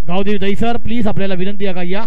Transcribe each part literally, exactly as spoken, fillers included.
Gavdevi Dahisar please आपल्याला विनंती आहे का या.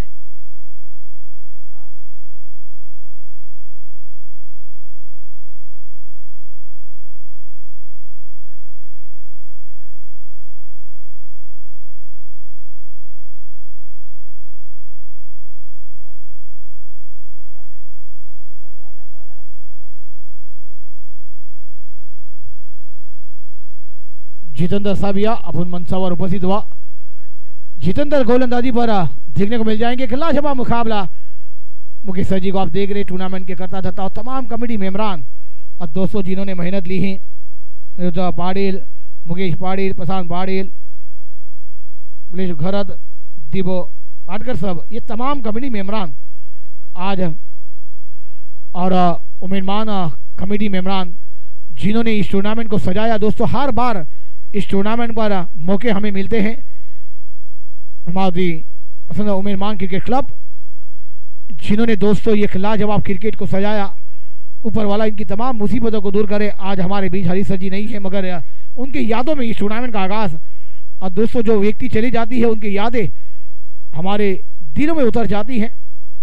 जितेंद्र साहब या अपन मंचावर उपस्थित हुआ. जितेंद्र गोलंदाजी पर देखने को मिल जाएंगे. खिलाजवाब मुकाबला मुकेश सर जी को आप देख रहे टूर्नामेंट के करता धरता और तमाम कमेटी मेंबरान और दोस्तों जिन्होंने मेहनत ली है, पाड़ेल, मुकेश पाड़ेल, प्रशांत पाड़ेल, बुलेश घरत, दीबो पाटकर सब, ये तमाम कमेटी मेंबरान आज और उम्मीदमान कमेटी मेंबरान जिन्होंने इस टूर्नामेंट को सजाया. दोस्तों हर बार इस टूर्नामेंट पर मौके हमें मिलते हैं. हमारी पसंद उम्मीदमान क्रिकेट क्लब जिन्होंने दोस्तों ये लाजवाब क्रिकेट को सजाया, ऊपर वाला इनकी तमाम मुसीबतों को दूर करे. आज हमारे बीच हरी सर जी नहीं है, मगर उनकी यादों में इस टूर्नामेंट का आगाज और दोस्तों जो व्यक्ति चली जाती है उनकी यादें हमारे दिलों में उतर जाती हैं.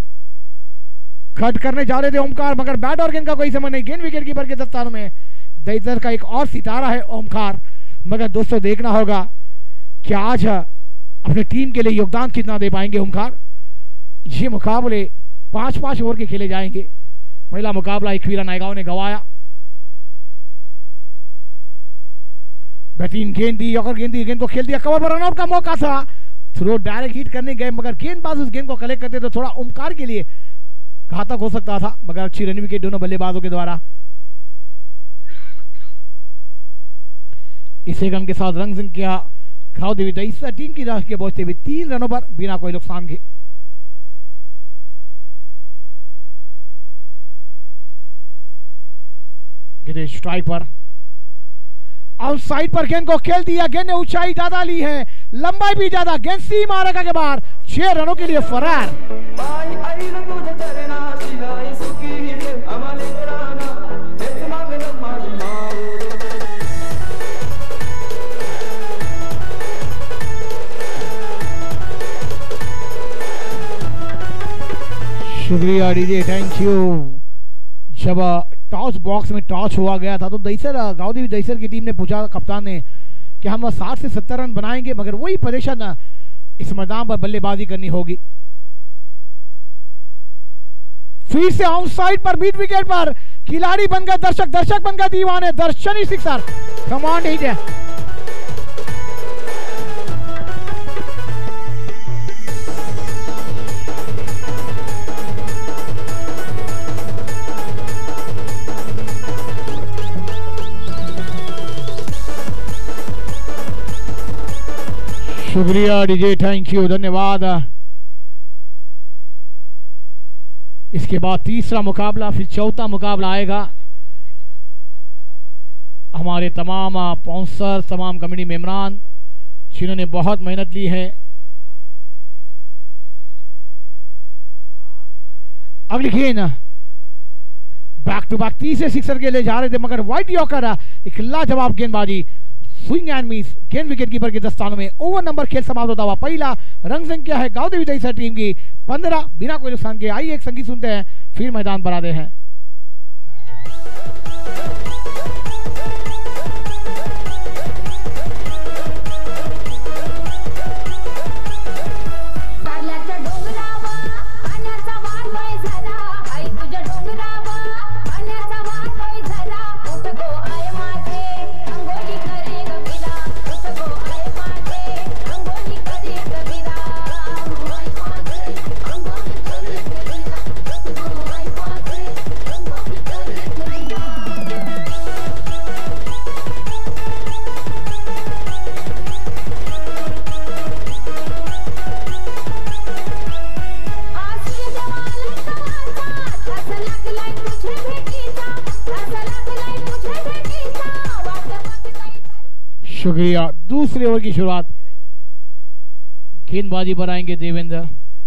कट करने जा रहे थे ओमकार, मगर बैट और गेंद का कोई समझ नहीं. गेंद विकेट कीपर के दस्तानों में. दहीसर का एक और सितारा है ओमकार, मगर दोस्तों देखना होगा कि आज अपने टीम के लिए योगदान कितना दे पाएंगे ओमकार. ये मुकाबले पांच पांच ओवर के खेले जाएंगे. पहला मुकाबला इकवीरा नायगांव ने गवाया. बेहतरीन गेंद दी और गेंद दी, गेंद को खेल दिया. कवर पर रनआउट का मौका था. थ्रो डायरेक्ट हिट करने गए, मगर गेंदबाज उस गेंद को कलेक्ट करते तो थोड़ा ओमकार के लिए घातक हो सकता था, मगर अच्छी रन विकेट दोनों बल्लेबाजों के द्वारा. इसी रन के साथ रंग सिंह किया गावदेवी दहीसर टीम की राह के पहुंचते हुए तीन रनों पर बिना कोई नुकसान के. गिरीश स्ट्राइक पर आउटसाइड पर गेंद को खेल दिया. गेंद ने ऊंचाई ज्यादा ली है, लंबाई भी ज्यादा. गेंद सीमा रेखा के बाहर, छह रनों के लिए फरार. शुक्रिया डीजे, थैंक यू. जब टॉस बॉक्स में टॉस हुआ गया था तो दहीसर गावदेवी दहीसर की टीम ने पूछा कप्तान ने कि हम साठ से सत्तर रन बनाएंगे, मगर वही परेशान इस मैदान पर बल्लेबाजी करनी होगी. फिर से आउटसाइड पर बीट विकेट पर खिलाड़ी बनकर दर्शक, दर्शक बनकर दीवाने. दर्शनी सिक्सर. Command DJ. शुक्रिया डीजे, थैंक यू, धन्यवाद. इसके बाद तीसरा मुकाबला, फिर चौथा मुकाबला आएगा. हमारे तमाम स्पॉन्सर, तमाम कमेटी मेंबरान जिन्होंने बहुत मेहनत ली है. अगली गेंद बैक टू बैक तीसरे सिक्सर के लिए जा रहे थे, मगर व्हाइट यॉर्कर एक लाजवाब गेंदबाजी. Swing and miss. गेंद विकेट कीपर के दस्तानों में. ओवर नंबर खेल समाप्त होता हुआ. पहला रंग संख्या है गावदेवी दहीसर टीम की पंद्रह, बिना कोई नुकसान के. आइए एक संगीत सुनते हैं, फिर मैदान पर आते हैं. शुक्रिया. दूसरे ओवर की शुरुआत. गेंदबाजी पर आएंगे देवेंद्र.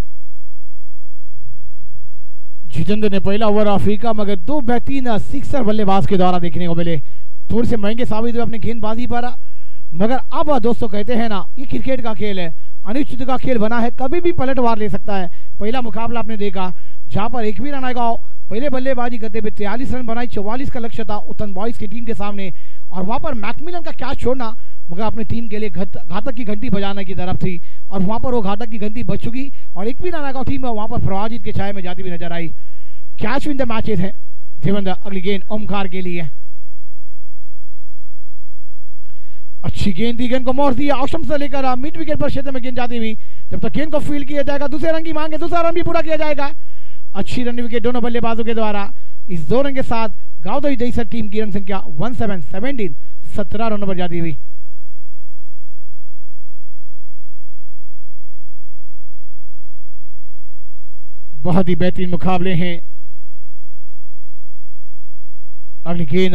जितेंद्र ने पहला ओवर अफ्रीका, मगर दो बेहतरीन सिक्सर बल्लेबाज के द्वारा देखने को मिले. थोड़े से महंगे साबित हुए अपने गेंदबाजी पर, मगर अब दोस्तों कहते हैं ना, ये क्रिकेट का खेल है. अनिश्चित का खेल बना है, कभी भी पलटवार ले सकता है। पहला मुकाबला आपने देखा जहां पर एक भी रन आएगा, पहले बल्लेबाजी करते हुए तैंतालीस रन बनाई, चौवालीस का लक्ष्य था उत्तन बॉयज की टीम के सामने, और वहां पर मैकमिलन का कैच छोड़ना मगर अपनी टीम के लिए घातक की घंटी बजाने की तरफ थी, और वहां पर वो घातक की घंटी बज चुकी और एक भी रन आएगा टीम वहां पर पराजित के छाये में जाती हुई नजर आई। कैच विन द मैचेस है देवेंद्र। अगली गेंद ओमकार के लिए, अच्छी गेंद थी, गेंद को मोड़ दिया ऑप्शन से लेकर मिड विकेट पर क्षेत्र में गेंद जाती हुई, जब तक गेंद को फील्ड किया जाएगा दूसरे रन की मांग है, दूसरा रन भी पूरा किया जाएगा। अच्छी रन विकेट दोनों बल्लेबाजों के द्वारा। इस दो रन के साथ गांव दईसर टीम की रन संख्या वन सेवन सेवनटीन सत्रह रनों पर जाती हुई। बहुत ही बेहतरीन मुकाबले हैं। अगली गेंद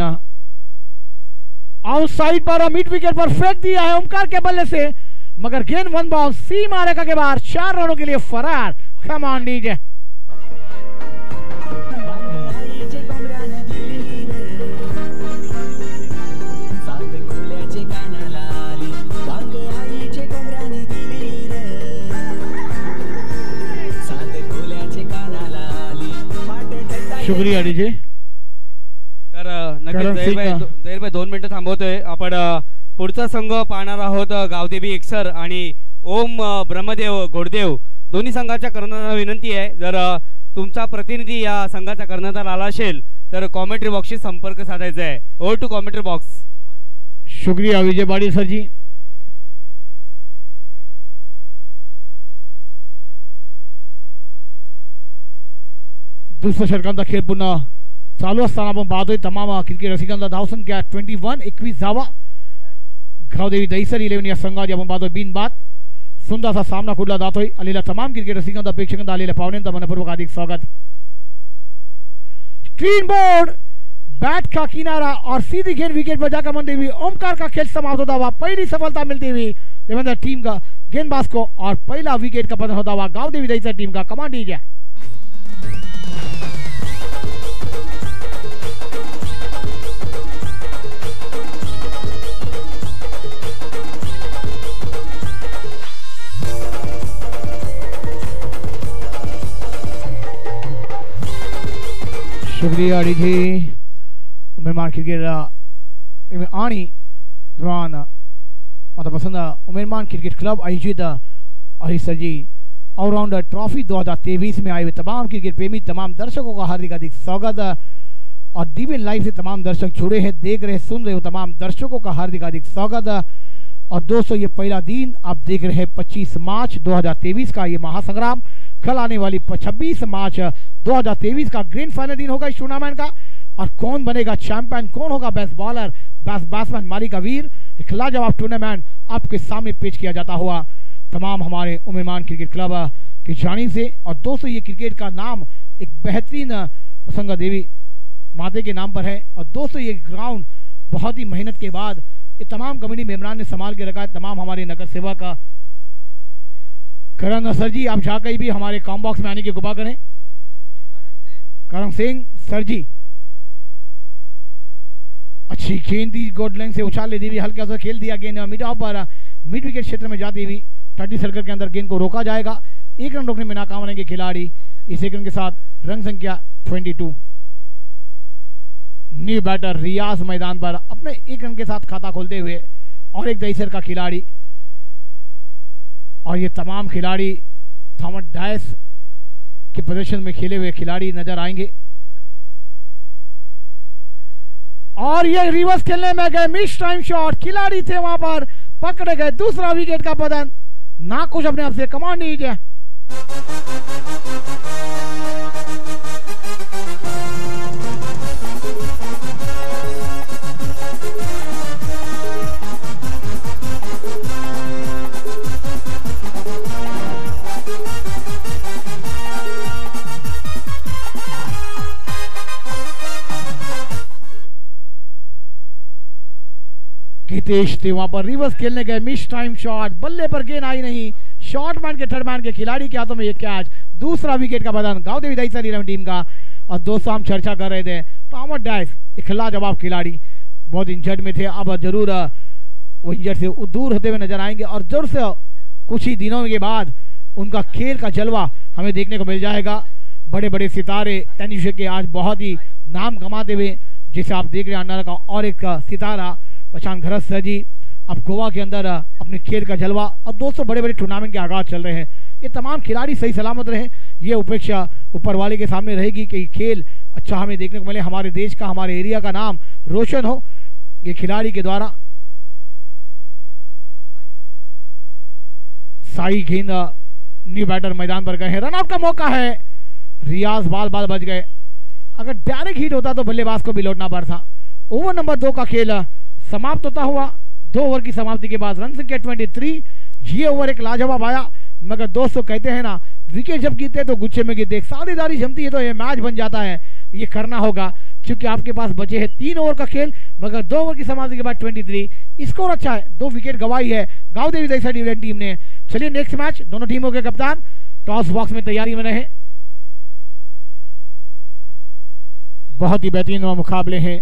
आउटसाइड पर मिड विकेट पर फेंक दिया है ओमकार के बल्ले से, मगर गेंद वन बाउंस सीमा रेखा के बाहर, चार रनों के लिए फरार। Come on DJ. शुक्रिया डीजे। तर नक्कीच दहीरभाई दोन मिनिटं थांबवतोय आपण। पुढचा संघ पाहणार आहोत गावदेवी एकसर आणि ओम ब्रह्मदेव घोडदेव दोन्ही संघाच्या कर्णधारांना विनंती आहे, जर तुमचा प्रतिनिधी या संघाचा कर्णधार आला असेल तर कॉमेंट्री बॉक्सशी संपर्क साधायचा आहे। Over to commentary box. शुक्रिया विजय बाड़ी सर जी। दुसऱ्या षटकांचा खेळ पुन्हा चालू असताना आपण पाहतोय तमाम क्रिकेट रसिकांचा धावसंख्या ट्वेंटी वन एकवीस धावा गावदेवी दहीसर इलेव्हन या संघाची आपण पाहतोय बिनबाद सुंदरसा सामना खुडला जातोय। आलेल्या तमाम क्रिकेट रसिकांचा प्रेक्षकांचा आलेल्या पाहुण्यांचा मनपूर्वक हार्दिक स्वागत। स्क्रीन बोर्ड बैट का किनारा और सीधी गेंद विकेट पर जाकर बनती हुई ओमकार का खेल समाप्त होता हुआ पहली सफलता मिलती हुई देवेंद्र टीम का गेंदबाज को, और पहला विकेट का पतन होता हुआ गावदेवी दहीसर टीम का। कमांड दीजिए। शुक्रिया डीजे। उमेरमान क्रिकेट आनी दौरान मतलब पसंद उमेरमान क्रिकेट क्लब आयोजित हरीसर जी ऑलराउंडर ट्रॉफी दो हज़ार तेईस में आए हुए तमाम क्रिकेट प्रेमी तमाम दर्शकों का हार्दिक हार्दिक स्वागत। और डीवीएन लाइव से तमाम दर्शक जुड़े हैं, देख रहे सुन रहे हो तमाम दर्शकों का हार्दिक हार्दिक स्वागत। और दोस्तों ये पहला दिन आप देख रहे हैं पच्चीस मार्च दो हज़ार तेईस का ये महासंग्राम। कल आने वाली छब्बीस मार्च दो हज़ार तेईस का ग्रैंड फाइनल दिन होगा इस टूर्नामेंट का, और कौन बनेगा चैंपियन, कौन होगा बेस्ट बॉलर बेस्ट बैट्समैन माली का वीर, एक लाजवाब टूर्नामेंट आपके सामने पेश किया जाता हुआ तमाम हमारे उमेरमान क्रिकेट क्लब की जानिब से। और दोस्तों ये क्रिकेट का नाम एक बेहतरीन प्रसंगा देवी माते के नाम पर है। और दोस्तों ये ग्राउंड बहुत ही मेहनत के बाद ये तमाम कमेटी मेंबरान ने संभाल के रखा है। तमाम हमारे नगर सेवा का करण सर जी, आप जाकर भी हमारे कॉम बॉक्स में आने की कृपा करें। करण सिंह सर जी, अच्छी गेंद थी, गोड लाइन से उछाल ले दी हुई, हल्का सा खेल दिया गेंद मिड ऑफ पर मिड विकेट क्षेत्र में जाती हुई थर्टी सर्कल के अंदर गेंद को रोका जाएगा। एक रन रोकने में नाकाम रहेंगे खिलाड़ी। इस एक रन के साथ रन संख्या बाईस। न्यू बैटर रियाज मैदान पर अपने एक रन के साथ खाता खोलते हुए, और एक दहीसर का खिलाड़ी, और ये तमाम खिलाड़ी थॉमस डायस के प्रदर्शन में खेले हुए खिलाड़ी नजर आएंगे। और ये रिवर्स खेलने में गए, मिस टाइम शॉट, खिलाड़ी थे वहां पर, पकड़े गए, दूसरा विकेट का पतन। ना कुछ अपने आप से कमांड लीजिए। हितेश थे वहां पर, रिवर्स खेलने गए, मिस टाइम शॉट, बल्ले पर गेंद आई नहीं, शॉर्ट मैन के थर्ड मैन के खिलाड़ी के हाथों में ये कैच, दूसरा विकेट का बदन गावदेवी दहीसर इलेवन टीम का। और दोस्तों हम चर्चा कर रहे थे टॉमस डाइस एक लाजवाब खिलाड़ी, बहुत इंजर्ड में थे, अब जरूर वो इंजर्ड से दूर होते हुए नजर आएंगे और जरूर से कुछ ही दिनों के बाद उनका खेल का जलवा हमें देखने को मिल जाएगा। बड़े बड़े सितारे टेनिस के आज बहुत ही नाम कमाते हुए, जैसे आप देख रहे हैं अन्ना का और एक सितारा प्रशांत घरत सर जी अब गोवा के अंदर अपने खेल का जलवा, और दोस्तों बड़े बड़े टूर्नामेंट के आगाज चल रहे हैं। ये तमाम खिलाड़ी सही सलामत रहे, ये उपेक्षा ऊपर वाले के सामने रहेगी कि खेल अच्छा हमें देखने को मिले, हमारे देश का हमारे एरिया का नाम रोशन हो ये खिलाड़ी के द्वारा। साई गेंद न्यू बैटर मैदान पर गए हैं, रनआउट का मौका है, रियाज बाल बाल बच गए। अगर डायरेक्ट हिट होता तो बल्लेबाज को भी लौटना पड़ता। ओवर नंबर दो का खेल समाप्त होता हुआ, दो ओवर की समाप्ति के बाद रन संख्या तेईस। ये ओवर एक लाजवाब आया, मगर दोस्तों कहते हैं ना विकेट जब गिरते तो गुच्छे में गिरते, साझेदारी जमती है तो ये मैच बन जाता है। ये करना होगा क्योंकि आपके पास बचे हैं तीन ओवर का खेल, मगर दो ओवर की समाप्ति के बाद तेईस स्कोर अच्छा है, दो विकेट गवाई है गांव देवी दहिसर डिवीजन टीम ने। चलिए नेक्स्ट मैच, दोनों टीमों के कप्तान टॉस बॉक्स में तैयारी में रहे। बहुत ही बेहतरीन मुकाबले हैं।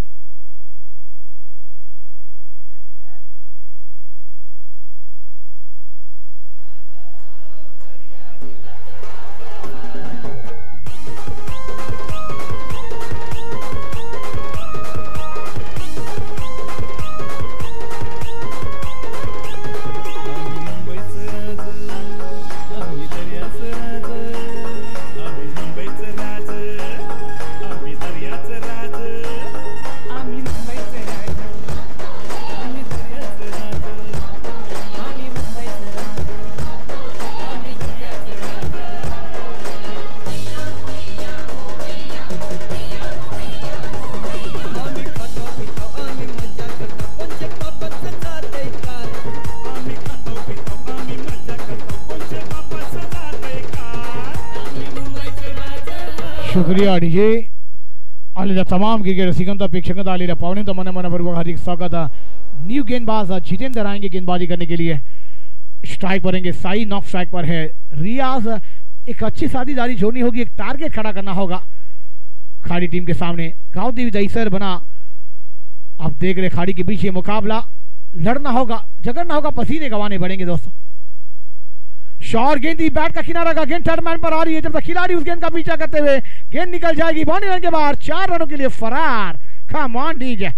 शुक्रिया डीजे आलेल्या तमाम क्रिकेट रसिकांचा प्रेक्षकांचा आलेल्या पावणे तो मना मनापूर्वक हार्दिक स्वागत। न्यू गेंदबाज जितेंद्र आएंगे गेंदबाजी करने के लिए, स्ट्राइक करेंगे साई, नॉक स्ट्राइक पर है रियाज। एक अच्छी साझेदारी जोड़नी होगी, एक टारगेट खड़ा करना होगा खाड़ी टीम के सामने। गांव देवी दहिसर बना, आप देख रहे खाड़ी के बीच ये मुकाबला, लड़ना होगा, झगड़ना होगा, पसीने गंवाने पड़ेंगे दोस्तों। शॉर्ट गेंद थी, बैट का किनारा का गेंद थर्ड मैन पर आ रही है, जब तक खिलाड़ी उस गेंद का पीछा करते हुए गेंद निकल जाएगी बाउंड्री लाइन के बाहर, चार रनों के लिए फरार। Come on DJ.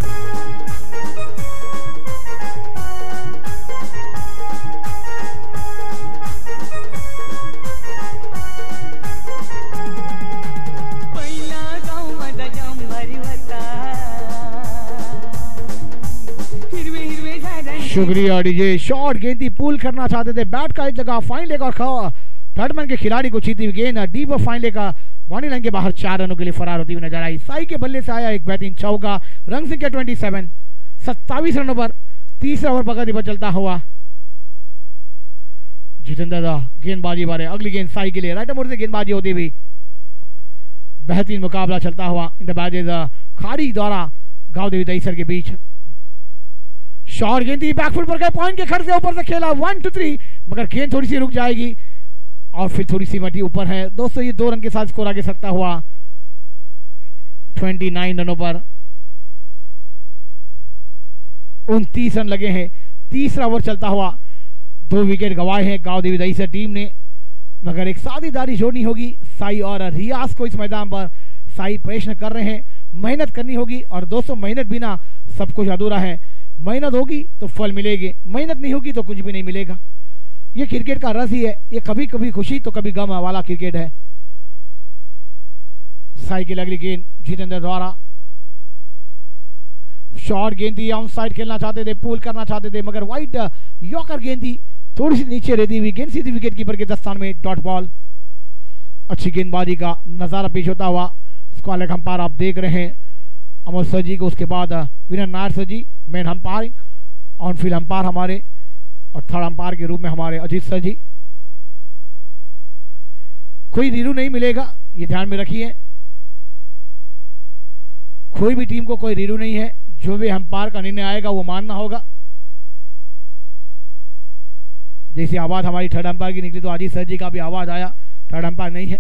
शुक्रिया डीजे। शॉर्ट गेंद थी, पुल करना चाहते थे, बैट का एक जगह फाइन लेगा और थर्ड मैन के खिलाड़ी को छीती हुई गेंद डीप फाइन लेगा बाउंड्री लाइन के बाहर, चार रनों के लिए फरार होती हुई नजर आई। साई के बल्ले से आया एक बेहतरीन चौका, रन संख्या सत्ताईस, सत्ताईस रनों पर तीसरा ओवर पकड़ पर चलता हुआ जितेंद्र गेंदबाजी बारे। अगली गेंद साई के लिए, राइट मोड़ से गेंदबाजी होती हुई बेहतरीन मुकाबला चलता हुआ इन द बैजेज खाड़ी द्वारा गांव देवी दहिसर के बीच। शॉर्ट गेंद थी, बैकफुट पर गए, पॉइंट के खर्च से ऊपर से खेला वन टू थ्री, मगर गेंद थोड़ी सी रुक जाएगी और फिर थोड़ी सी मटी ऊपर है दोस्तों। ये दो रन के साथ स्कोर आगे सकता हुआ उनतीस रनों पर उनतीस रन लगे हैं। तीसरा ओवर चलता हुआ, दो विकेट गंवाए हैं गांव देवी दहिसर टीम ने, मगर एक साझेदारी जोड़नी होगी साई और रियाज को इस मैदान पर। साई प्रयत्न कर रहे हैं, मेहनत करनी होगी और दोस्तों मेहनत बिना सब कुछ अधूरा है। मेहनत होगी तो फल मिलेंगे, मेहनत नहीं होगी तो कुछ भी नहीं मिलेगा। ये क्रिकेट का रस ही है, ये कभी कभी खुशी तो कभी गम वाला क्रिकेट है। साई की अगली गेंद जितेंद्र द्वारा, शॉर्ट गेंद थी, ऑन साइड खेलना चाहते थे, पुल करना चाहते थे, मगर वाइट यॉर्कर गेंद थी, थोड़ी सी नीचे रहती हुई गेंद सीधी विकेट कीपर के दस्तान में, डॉट बॉल। अच्छी गेंदबाजी का नजारा पेश होता हुआ स्क्वायर अंपायर आप देख रहे हैं अमर सर जी को, उसके बाद विनर Nair sir ji main umpire, on field umpire हमारे, और थर्ड अंपायर के रूप में हमारे अजीत सर जी। कोई रीरू नहीं मिलेगा, ये ध्यान में रखिए, कोई भी टीम को कोई रीरू नहीं है, जो भी अंपायर का निर्णय आएगा वो मानना होगा। जैसी आवाज हमारी थर्ड अंपायर की निकली तो अजीत सर जी का भी आवाज आया, थर्ड अंपायर नहीं है।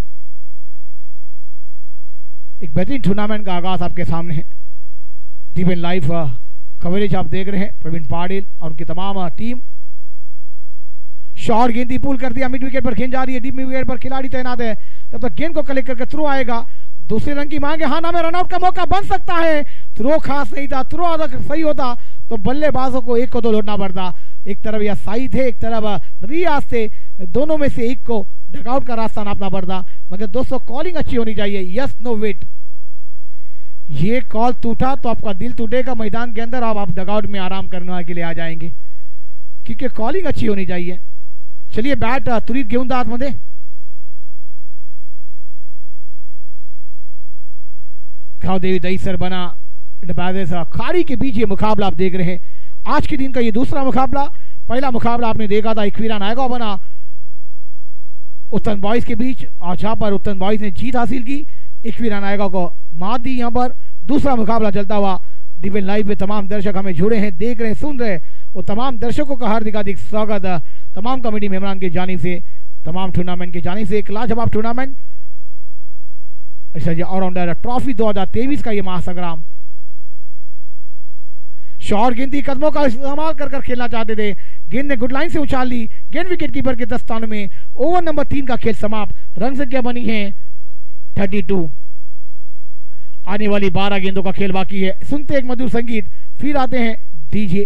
एक बेहतरीन टूर्नामेंट का आगाज आपके सामने है, टीवी लाइव कवरेज आप देख रहे हैं प्रवीण पाटिल और उनकी तमाम टीम। शॉट गेंद पुल कर दिया, मिड विकेट पर गेंद जा रही है, डीप मिड विकेट पर खिलाड़ी तैनात है, तब तक गेंद को कलेक्ट करके थ्रो आएगा, दूसरे रन की मांगे, हाँ नाम रनआउट का मौका बन सकता है, थ्रो खास नहीं था, थ्रो अगर सही होता तो बल्लेबाजों को एक को तो लौटना पड़ता, एक तरफ या साई थे एक तरफ रियाज थे, दोनों में से एक को डगआउट का रास्ता नापना पड़ता, मगर दोस्तों कॉलिंग अच्छी होनी चाहिए, यस नो वेट, ये कॉल टूटा तो आपका दिल टूटेगा मैदान के अंदर, आप, आप डगआउट में आराम करने के लिए आ जाएंगे, क्योंकि कॉलिंग अच्छी होनी चाहिए। चलिए बॅट त्वरित घेऊन जा आतमध्ये, गावदेवी दहीसर बना खाड़ी के बीच ये मुकाबला आप देख रहे हैं, आज के दिन का ये दूसरा मुकाबला, पहला मुकाबला आपने देखा था इकवीरा नायगांव बना उत्तन बॉयज के बीच, और जहां पर उत्तन बॉयज ने जीत हासिल की, इकवीरा नायगांव को मात दी। यहाँ पर दूसरा मुकाबला चलता हुआ डिबेन लाइव में तमाम दर्शक हमें जुड़े हैं, देख रहे हैं, सुन रहे हैं, और तमाम दर्शकों का हार्दिक हार्दिक स्वागत तमाम कमेटी मेहमान की जानिब से, तमाम टूर्नामेंट की जानिब से, एक लाजवाब टूर्नामेंट ऑलराउंडर ट्रॉफी दो हजार तेईस का ये महासंग्राम। शॉर्ट गेंद कदमों का इस्तेमाल कर कर खेलना चाहते थे, गेंद ने गुड लाइन से उछाल ली, गेंद विकेट कीपर के दस्ताने में, ओवर नंबर तीन का खेल समाप्त, रन संख्या बनी है बत्तीस, आने वाली बारह गेंदों का खेल बाकी है। सुनते एक मधुर संगीत, फिर आते हैं डीजे।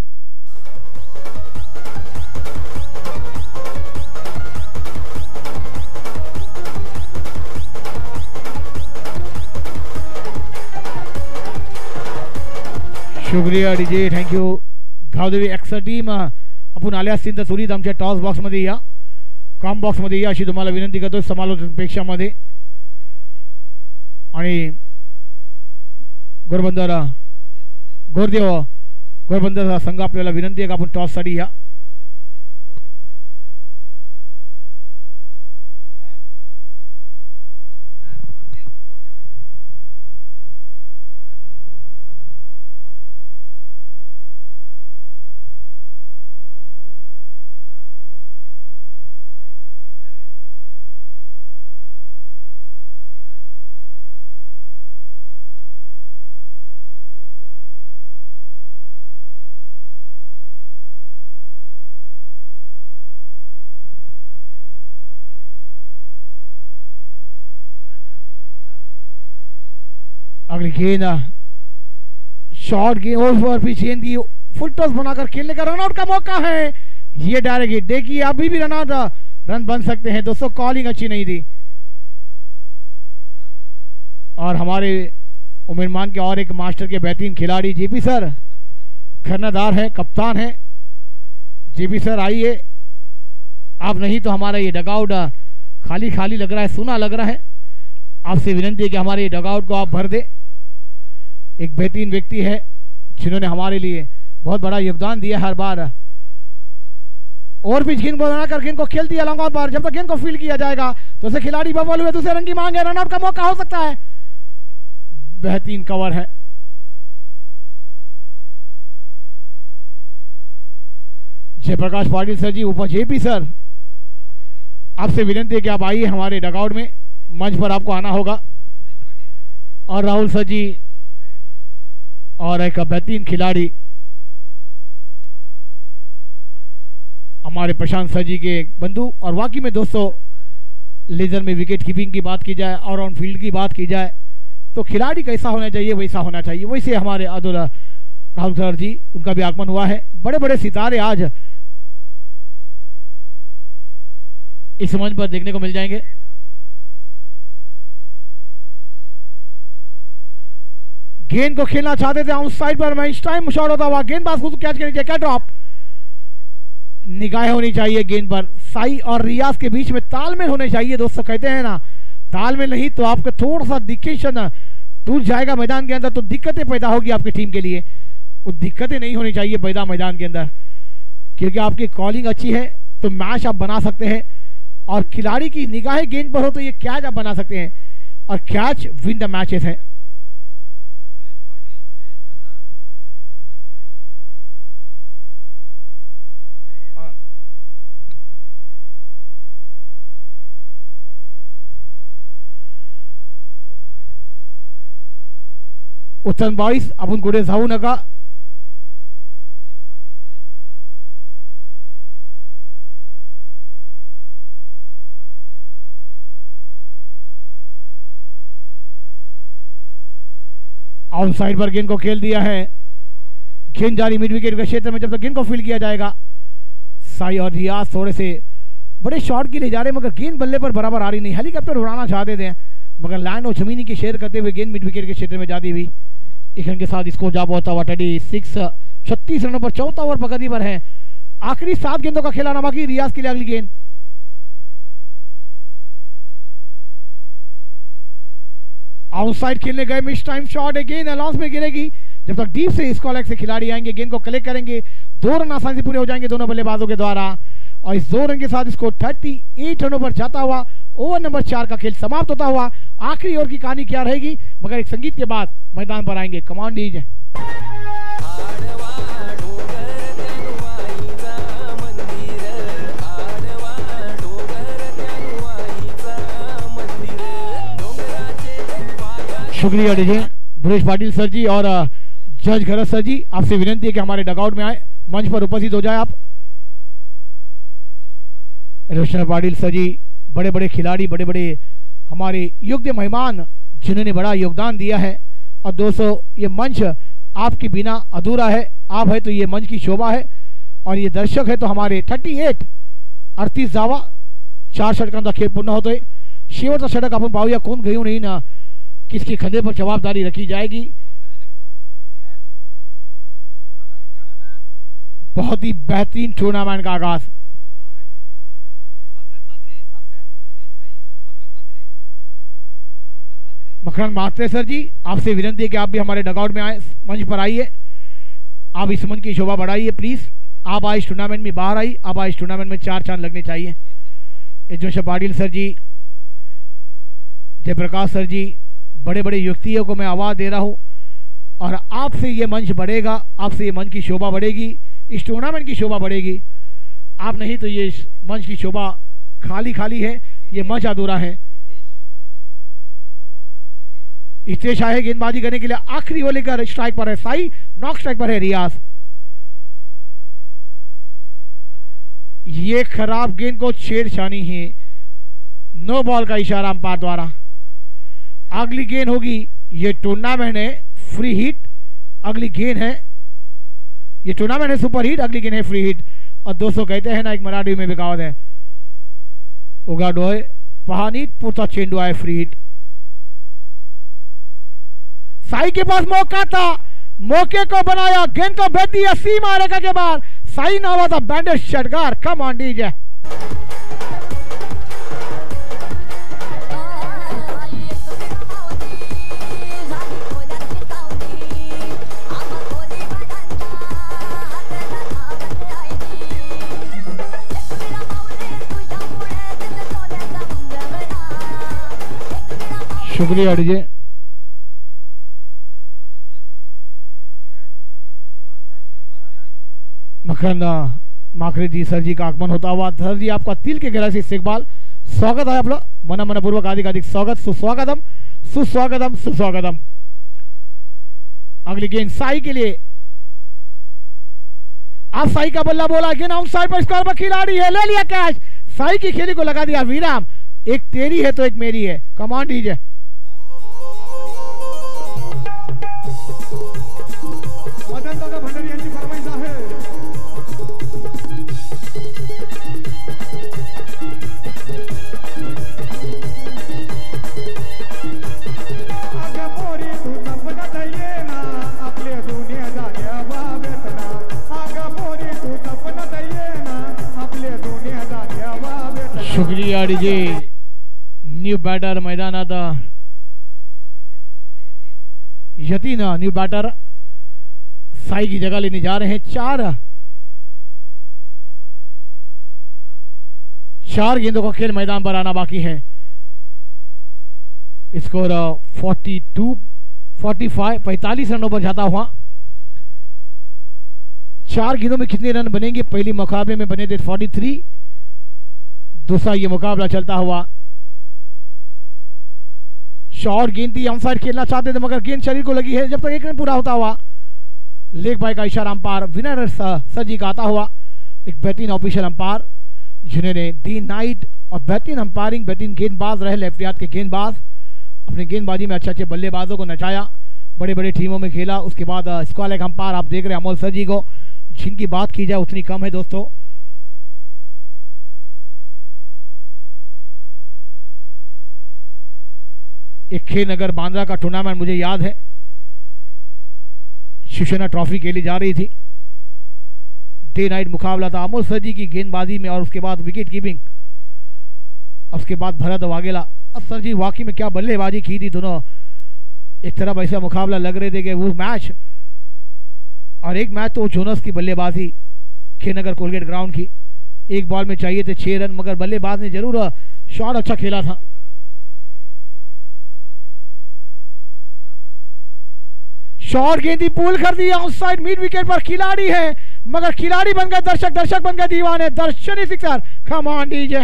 शुक्रिया डीजे, थँक यू। गावदेवी एक्स टीम आपण आले असतील तर सुरीत आमच्या टॉस बॉक्समध्ये या, कॉम बॉक्समध्ये या अशी तुम्हाला विनंती करतो समालोचनपेक्षामध्ये, आणि गोरबंदर गोरदेव गोरबंदर संघ आपल्याला विनंती आहे की आपण टॉससाठी या। अगली गेंद शॉर्ट गेंद ओवर पिच गेंद की फुल टॉस बनाकर खेलने का रनआउट का मौका है, ये डायरेक्ट हिट, देखिए अभी भी रनआउट रन बन सकते हैं दोस्तों, कॉलिंग अच्छी नहीं थी। और हमारे उमेरमान के और एक मास्टर के बेहतरीन खिलाड़ी जेपी सर खरनादार है, कप्तान है, जेपी सर आइए, आप नहीं तो हमारा ये डगआउट खाली खाली लग रहा है, सूना लग रहा है, आपसे विनंती है कि हमारे डगआउट को आप भर दे। एक बेहतरीन व्यक्ति है जिन्होंने हमारे लिए बहुत बड़ा योगदान दिया हर बार, और भी गेंद बनाकर गेंद को खेल दिया लॉन्ग ऑन पर, जब तक गेंद को फील्ड किया जाएगा तो उसे खिलाड़ी बबल हुए, दूसरे रन की मांग है, रनआउट का मौका हो सकता है, बेहतरीन कवर है। जयप्रकाश पाटिल सर जी, ऊपर जेपी सर, आपसे विनंती है कि आप आइए हमारे डगआउट में, मंच पर आपको आना होगा, और राहुल सर जी और एक बेहतरीन खिलाड़ी हमारे प्रशांत सर जी के बंधु। और वाकई में दोस्तों लेजर में विकेट कीपिंग की बात की जाए और ऑन फील्ड की बात की जाए तो खिलाड़ी कैसा होना चाहिए वैसा होना चाहिए, वैसे हमारे अब्दुल राहुल सर जी, उनका भी आगमन हुआ है, बड़े बड़े सितारे आज इस मंच पर देखने को मिल जाएंगे। गेंद को खेलना चाहते थे आउट साइड पर, मैच टाइम शॉट होता हुआ, गेंदबाज खुद कैच करनी चाहिए, क्या ड्रॉप, निगाहें होनी चाहिए गेंद पर, साई और रियाज के बीच में तालमेल होने चाहिए दोस्तों, कहते हैं ना तालमेल नहीं तो आपका थोड़ा सा डिकेशन टूट जाएगा मैदान के अंदर तो दिक्कतें पैदा होगी आपकी टीम के लिए, वो दिक्कतें नहीं होनी चाहिए पैदा मैदान के अंदर, क्योंकि आपकी कॉलिंग अच्छी है तो मैच आप बना सकते हैं, और खिलाड़ी की निगाहें गेंद पर हो तो ये कैच आप बना सकते हैं, और कैच विन द मैचेस है। उत्तम बॉईज आपण कुठे जाऊ नका, आउट साइड पर गेंद को खेल दिया है, गेंद जारी मिड विकेट के क्षेत्र में जब तक गेंद को फील्ड किया जाएगा। साई और रियाज थोड़े से बड़े शॉट के लिए जा रहे हैं मगर गेंद बल्ले पर बराबर आ रही नहीं। हेलीकॉप्टर उड़ाना चाहते थे मगर लाइन और जमीनी की शेयर करते हुए गेंद मिड विकेट के क्षेत्र में जाती हुई। एक रन के साथ स्कोर जा पहुंचा हुआ थर्टी सिक्स छत्तीस रनों पर चौथा ओवर प्रगति पर है। आखिरी सात गेंदों का खेलाना बाकी रियाज के लिए। अगली गेंद आउटसाइड खेलने गए, मिस टाइम शॉट है, गेंद अलाउंस में गिरेगी। जब तक डीप से स्क्वायर लेग से खिलाड़ी आएंगे गेंद को कलेक्ट करेंगे, दो रन आसानी से पूरे हो जाएंगे दोनों बल्लेबाजों के द्वारा और इस दो रन के साथ इसको अड़तीस रनों पर जाता हुआ ओवर नंबर चार का खेल समाप्त होता हुआ। आखिरी ओवर की कहानी क्या रहेगी मगर एक संगीत के बाद मैदान पर आएंगे। कमांड दीजिए। शुक्रिया डीजे बुरेश पाटिल सर जी और जज घरत सर जी, आपसे विनती है कि हमारे डगआउट में आए, मंच पर उपस्थित हो जाए आप। रोशन पाटिल सर जी बड़े बड़े खिलाड़ी, बड़े बड़े हमारे योग्य मेहमान जिन्होंने बड़ा योगदान दिया है और दोस्तों ये मंच आपके बिना अधूरा है। आप है तो ये मंच की शोभा है और ये दर्शक है तो हमारे अड़तीस अड़तीस जावा चार षटकां का खेल पूर्ण होते शेवटचा षटक आपण पाहूया कोण घेऊन येईन, किसके कंधे पर जवाबदारी रखी जाएगी। बहुत ही बेहतरीन टूर्नामेंट का आगाज। मकरन मात्रे सर जी, आपसे विनती है कि आप भी हमारे डगआउट में आए, मंच पर आइए, आप इस मंच की शोभा बढ़ाइए प्लीज। आप आज टूर्नामेंट में बाहर आई, आप आज टूर्नामेंट में चार चांद लगने चाहिए। यज्ञेश पाटिल सर जी, जयप्रकाश सर जी, बड़े बड़े युक्तियों को मैं आवाज दे रहा हूं और आपसे ये मंच बढ़ेगा, आपसे ये मंच की शोभा बढ़ेगी, इस टूर्नामेंट की शोभा बढ़ेगी। आप नहीं तो ये मंच की शोभा खाली खाली है, ये मंच अधूरा है। इस्तेश है गेंदबाजी करने के लिए, आखिरी ओवर लेकर स्ट्राइक पर है साई, नॉक स्ट्राइक पर है रियाज। ये खराब गेंद को छेड़छानी है, नो बॉल का इशारा अंपायर द्वारा। अगली गेंद होगी, ये टूर्नामेंट है फ्री हिट, अगली गेंद है, ये टूर्नामेंट है सुपर हिट, अगली गेंद है फ्री हिट। और दोस्तों कहते हैं ना एक मराठी में बिकावत है, उगाडोय पहानी पुरता चेंडू आहे फ्री हिट। साई के पास मौका था, मौके को बनाया, गेंद को भेज दिया सीमा रेखा के बाहर। साई नावाचा बैंडेज षटकार, कम ऑन डीजे। शुक्रिया डीजे। मखन माखरे जी सर जी का आगमन होता हुआ। सर जी आपका तिल के गहराई से इस्तेकबाल, स्वागत है आपलं, मना मनपूर्वक अधिक अधिक स्वागत, सुस्वागतम सुस्वागतम सुस्वागतम। अगली गेंद साई के लिए, आप साई का बल्ला बोला, गेंद आउटसाइड पर स्क्वायर पर खिलाड़ी है, ले लिया कैच, साई की खेली को लगा दिया विराम। एक तेरी है तो एक मेरी है, कमांड दीजिए। मदन दादा भंडारी यांची फरमाईश आहे। शुक्रिया डीजे। न्यू बैटर मैदानात यतीन न्यू बैटर साई की जगह लेने जा रहे हैं। चार चार गेंदों का खेल मैदान पर आना बाकी है। स्कोर बयालीस पैंतालीस पैंतालीस रनों पर जाता हुआ। चार गेंदों में कितने रन बनेंगे? पहले मुकाबले में बने थे तैंतालीस, दूसरा ये मुकाबला चलता हुआ। शॉर्ट गेंद थी, ऑनसाइड खेलना चाहते थे मगर गेंद शरीर को लगी है। जब तक एक रन पूरा होता हुआ, लेग बाय का इशारा अंपायर विनर सर जी का आता हुआ। एक बेहतरीन ऑफिशियल अंपायर जिन्होंने दी नाइट और बेहतरीन अंपायरिंग, बेहतरीन गेंदबाज रहे लेफ्ट हाथ के गेंदबाज, अपनी गेंदबाजी में अच्छे अच्छे बल्लेबाजों को नचाया। बड़े बड़े टीमों में खेला। उसके बाद स्क्वायर लेग अंपायर आप देख रहे हैं अमोल सर जी को, जिनकी बात की जाए उतनी कम है दोस्तों। एक खे नगर बांद्रा का टूर्नामेंट मुझे याद है, शिवसेना ट्रॉफी खेली जा रही थी, डे नाइट मुकाबला था। अमोल सर जी की गेंदबाजी में और उसके बाद विकेट कीपिंग, उसके बाद भरत वाघेला। अब सर जी वाकई में क्या बल्लेबाजी की थी, दोनों एक तरफ ऐसा मुकाबला लग रहे थे कि वो मैच, और एक मैच तो जोनस की बल्लेबाजी खेनगर कोलगेट ग्राउंड की, एक बॉल में चाहिए थे छह रन, मगर बल्लेबाज ने जरूर शॉट अच्छा खेला था। शॉट गेंदी पुल कर दी आउटसाइड मिड विकेट पर, खिलाड़ी है मगर खिलाड़ी बन गए दर्शक, दर्शक बन गए दीवाने। दर्शनी सिक्सर, कम ऑन डीजे।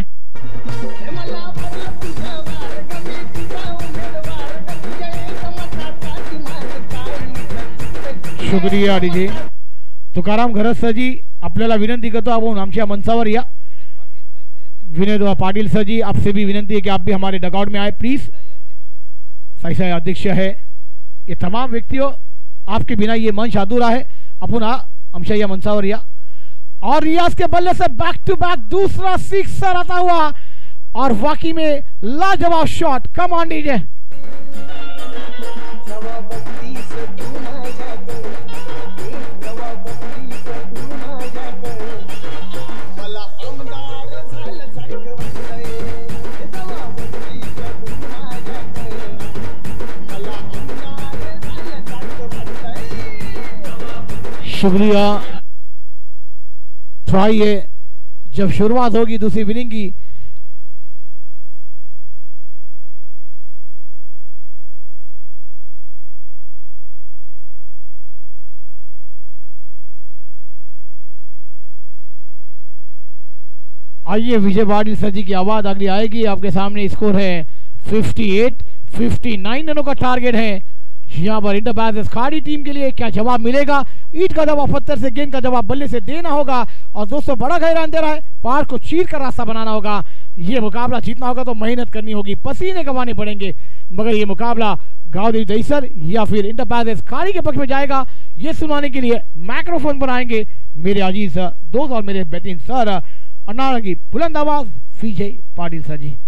शुक्रिया डीजे तुकाराम घरत सर जी, आपल्याला विनंती करतो आपण आमच्या मंचावर या। विनोद पाटिल सर जी, आपसे भी विनंती है कि आप भी हमारे डगआउट में आए प्लीज। साई साई अध्यक्ष है, ये तमाम व्यक्तियों आपके बिना ये मंच अधूरा है, अपन आमच्या या मंचावर या। और रियाज के बल्ले से बैक टू बैक दूसरा सिक्सर आता हुआ और वाकई में लाजवाब शॉट। Come on DJ. शुक्रिया। ट्राई है, जब शुरुआत होगी दूसरी विनिंग की, आइए विजय पाटिल सर जी की आवाज अगली आएगी। आपके सामने स्कोर है अट्ठावन, उनसठ रनों का टारगेट है। यहाँ पर इंटरबैसेस खाड़ी टीम के लिए क्या जवाब मिलेगा? ईट का जवाब पत्थर से, गेंद का जवाब बल्ले से देना होगा। और दोस्तों बड़ा गहरा अंधेरा है, पहाड़ को चीर कर रास्ता बनाना होगा। ये मुकाबला जीतना होगा तो मेहनत करनी होगी, पसीने गंवाने पड़ेंगे, मगर ये मुकाबला गावदेवी दहीसर या फिर इंटरबैसेस खाड़ी के पक्ष में जाएगा, ये सुनाने के लिए माइक्रोफोन पर आएंगे मेरे अजीज दोस्त और मेरे बेहतरीन सर अन्ना की बुलंद आवाज विजय पाटिल सर जी।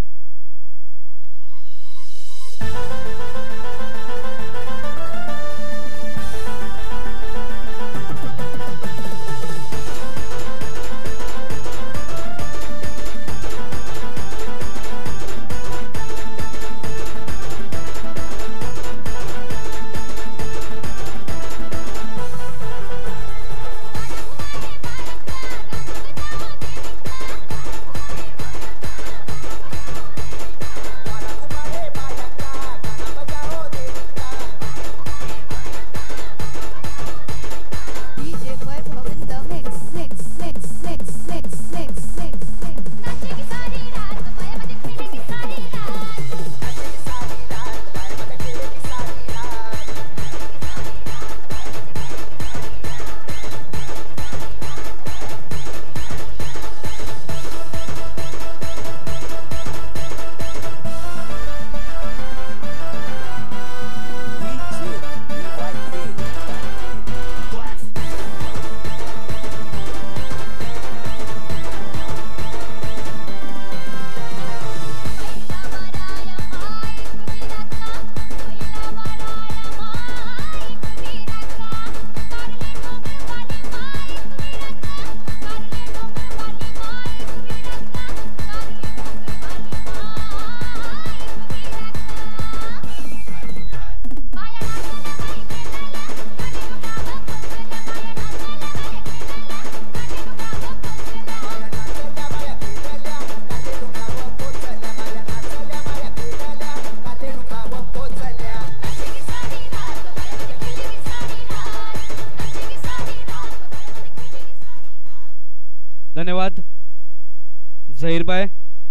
धन्यवाद झहीर भाई।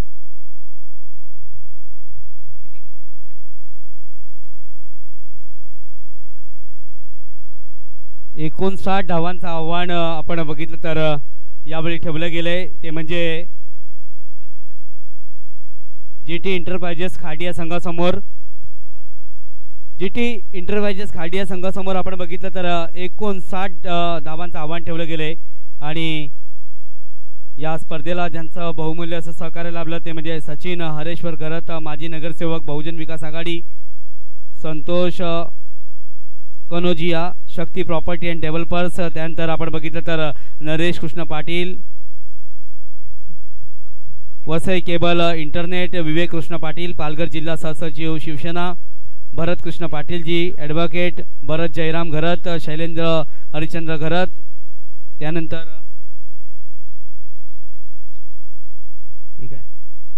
एकोणसाठ धावांचं आव्हान आपण बघितलं तर यावेळी ठेवलं गेलंय, ते म्हणजे जीटी एंटरप्राइजेस खाडी या संघासमोर जी टी इंटरप्राइजेस खाडी या संघासमोर आपण बघितलं तर एकोणसाठ धावांचं आव्हान ठेवलं गेले आणि या स्पर्धेला ज्यांचं बहुमूल्य असं सहकार्य लाभलं ते म्हणजे सचिन हरेश्वर घरत, माजी नगरसेवक बहुजन विकास आघाडी, संतोष कनोजिया शक्ती प्रॉपर्टी अँड डेव्हलपर्स, त्यानंतर आपण बघितलं तर नरेश कृष्ण पाटील वसई केबल इंटरनेट, विवेक कृष्ण पाटील पालघर जिल्हा सहसचिव शिवसेना, भरत कृष्ण पाटील जी ॲडव्होकेट, भरत जयराम घरत, शैलेंद्र हरिचंद्र घरत, त्यानंतर ठीक आहे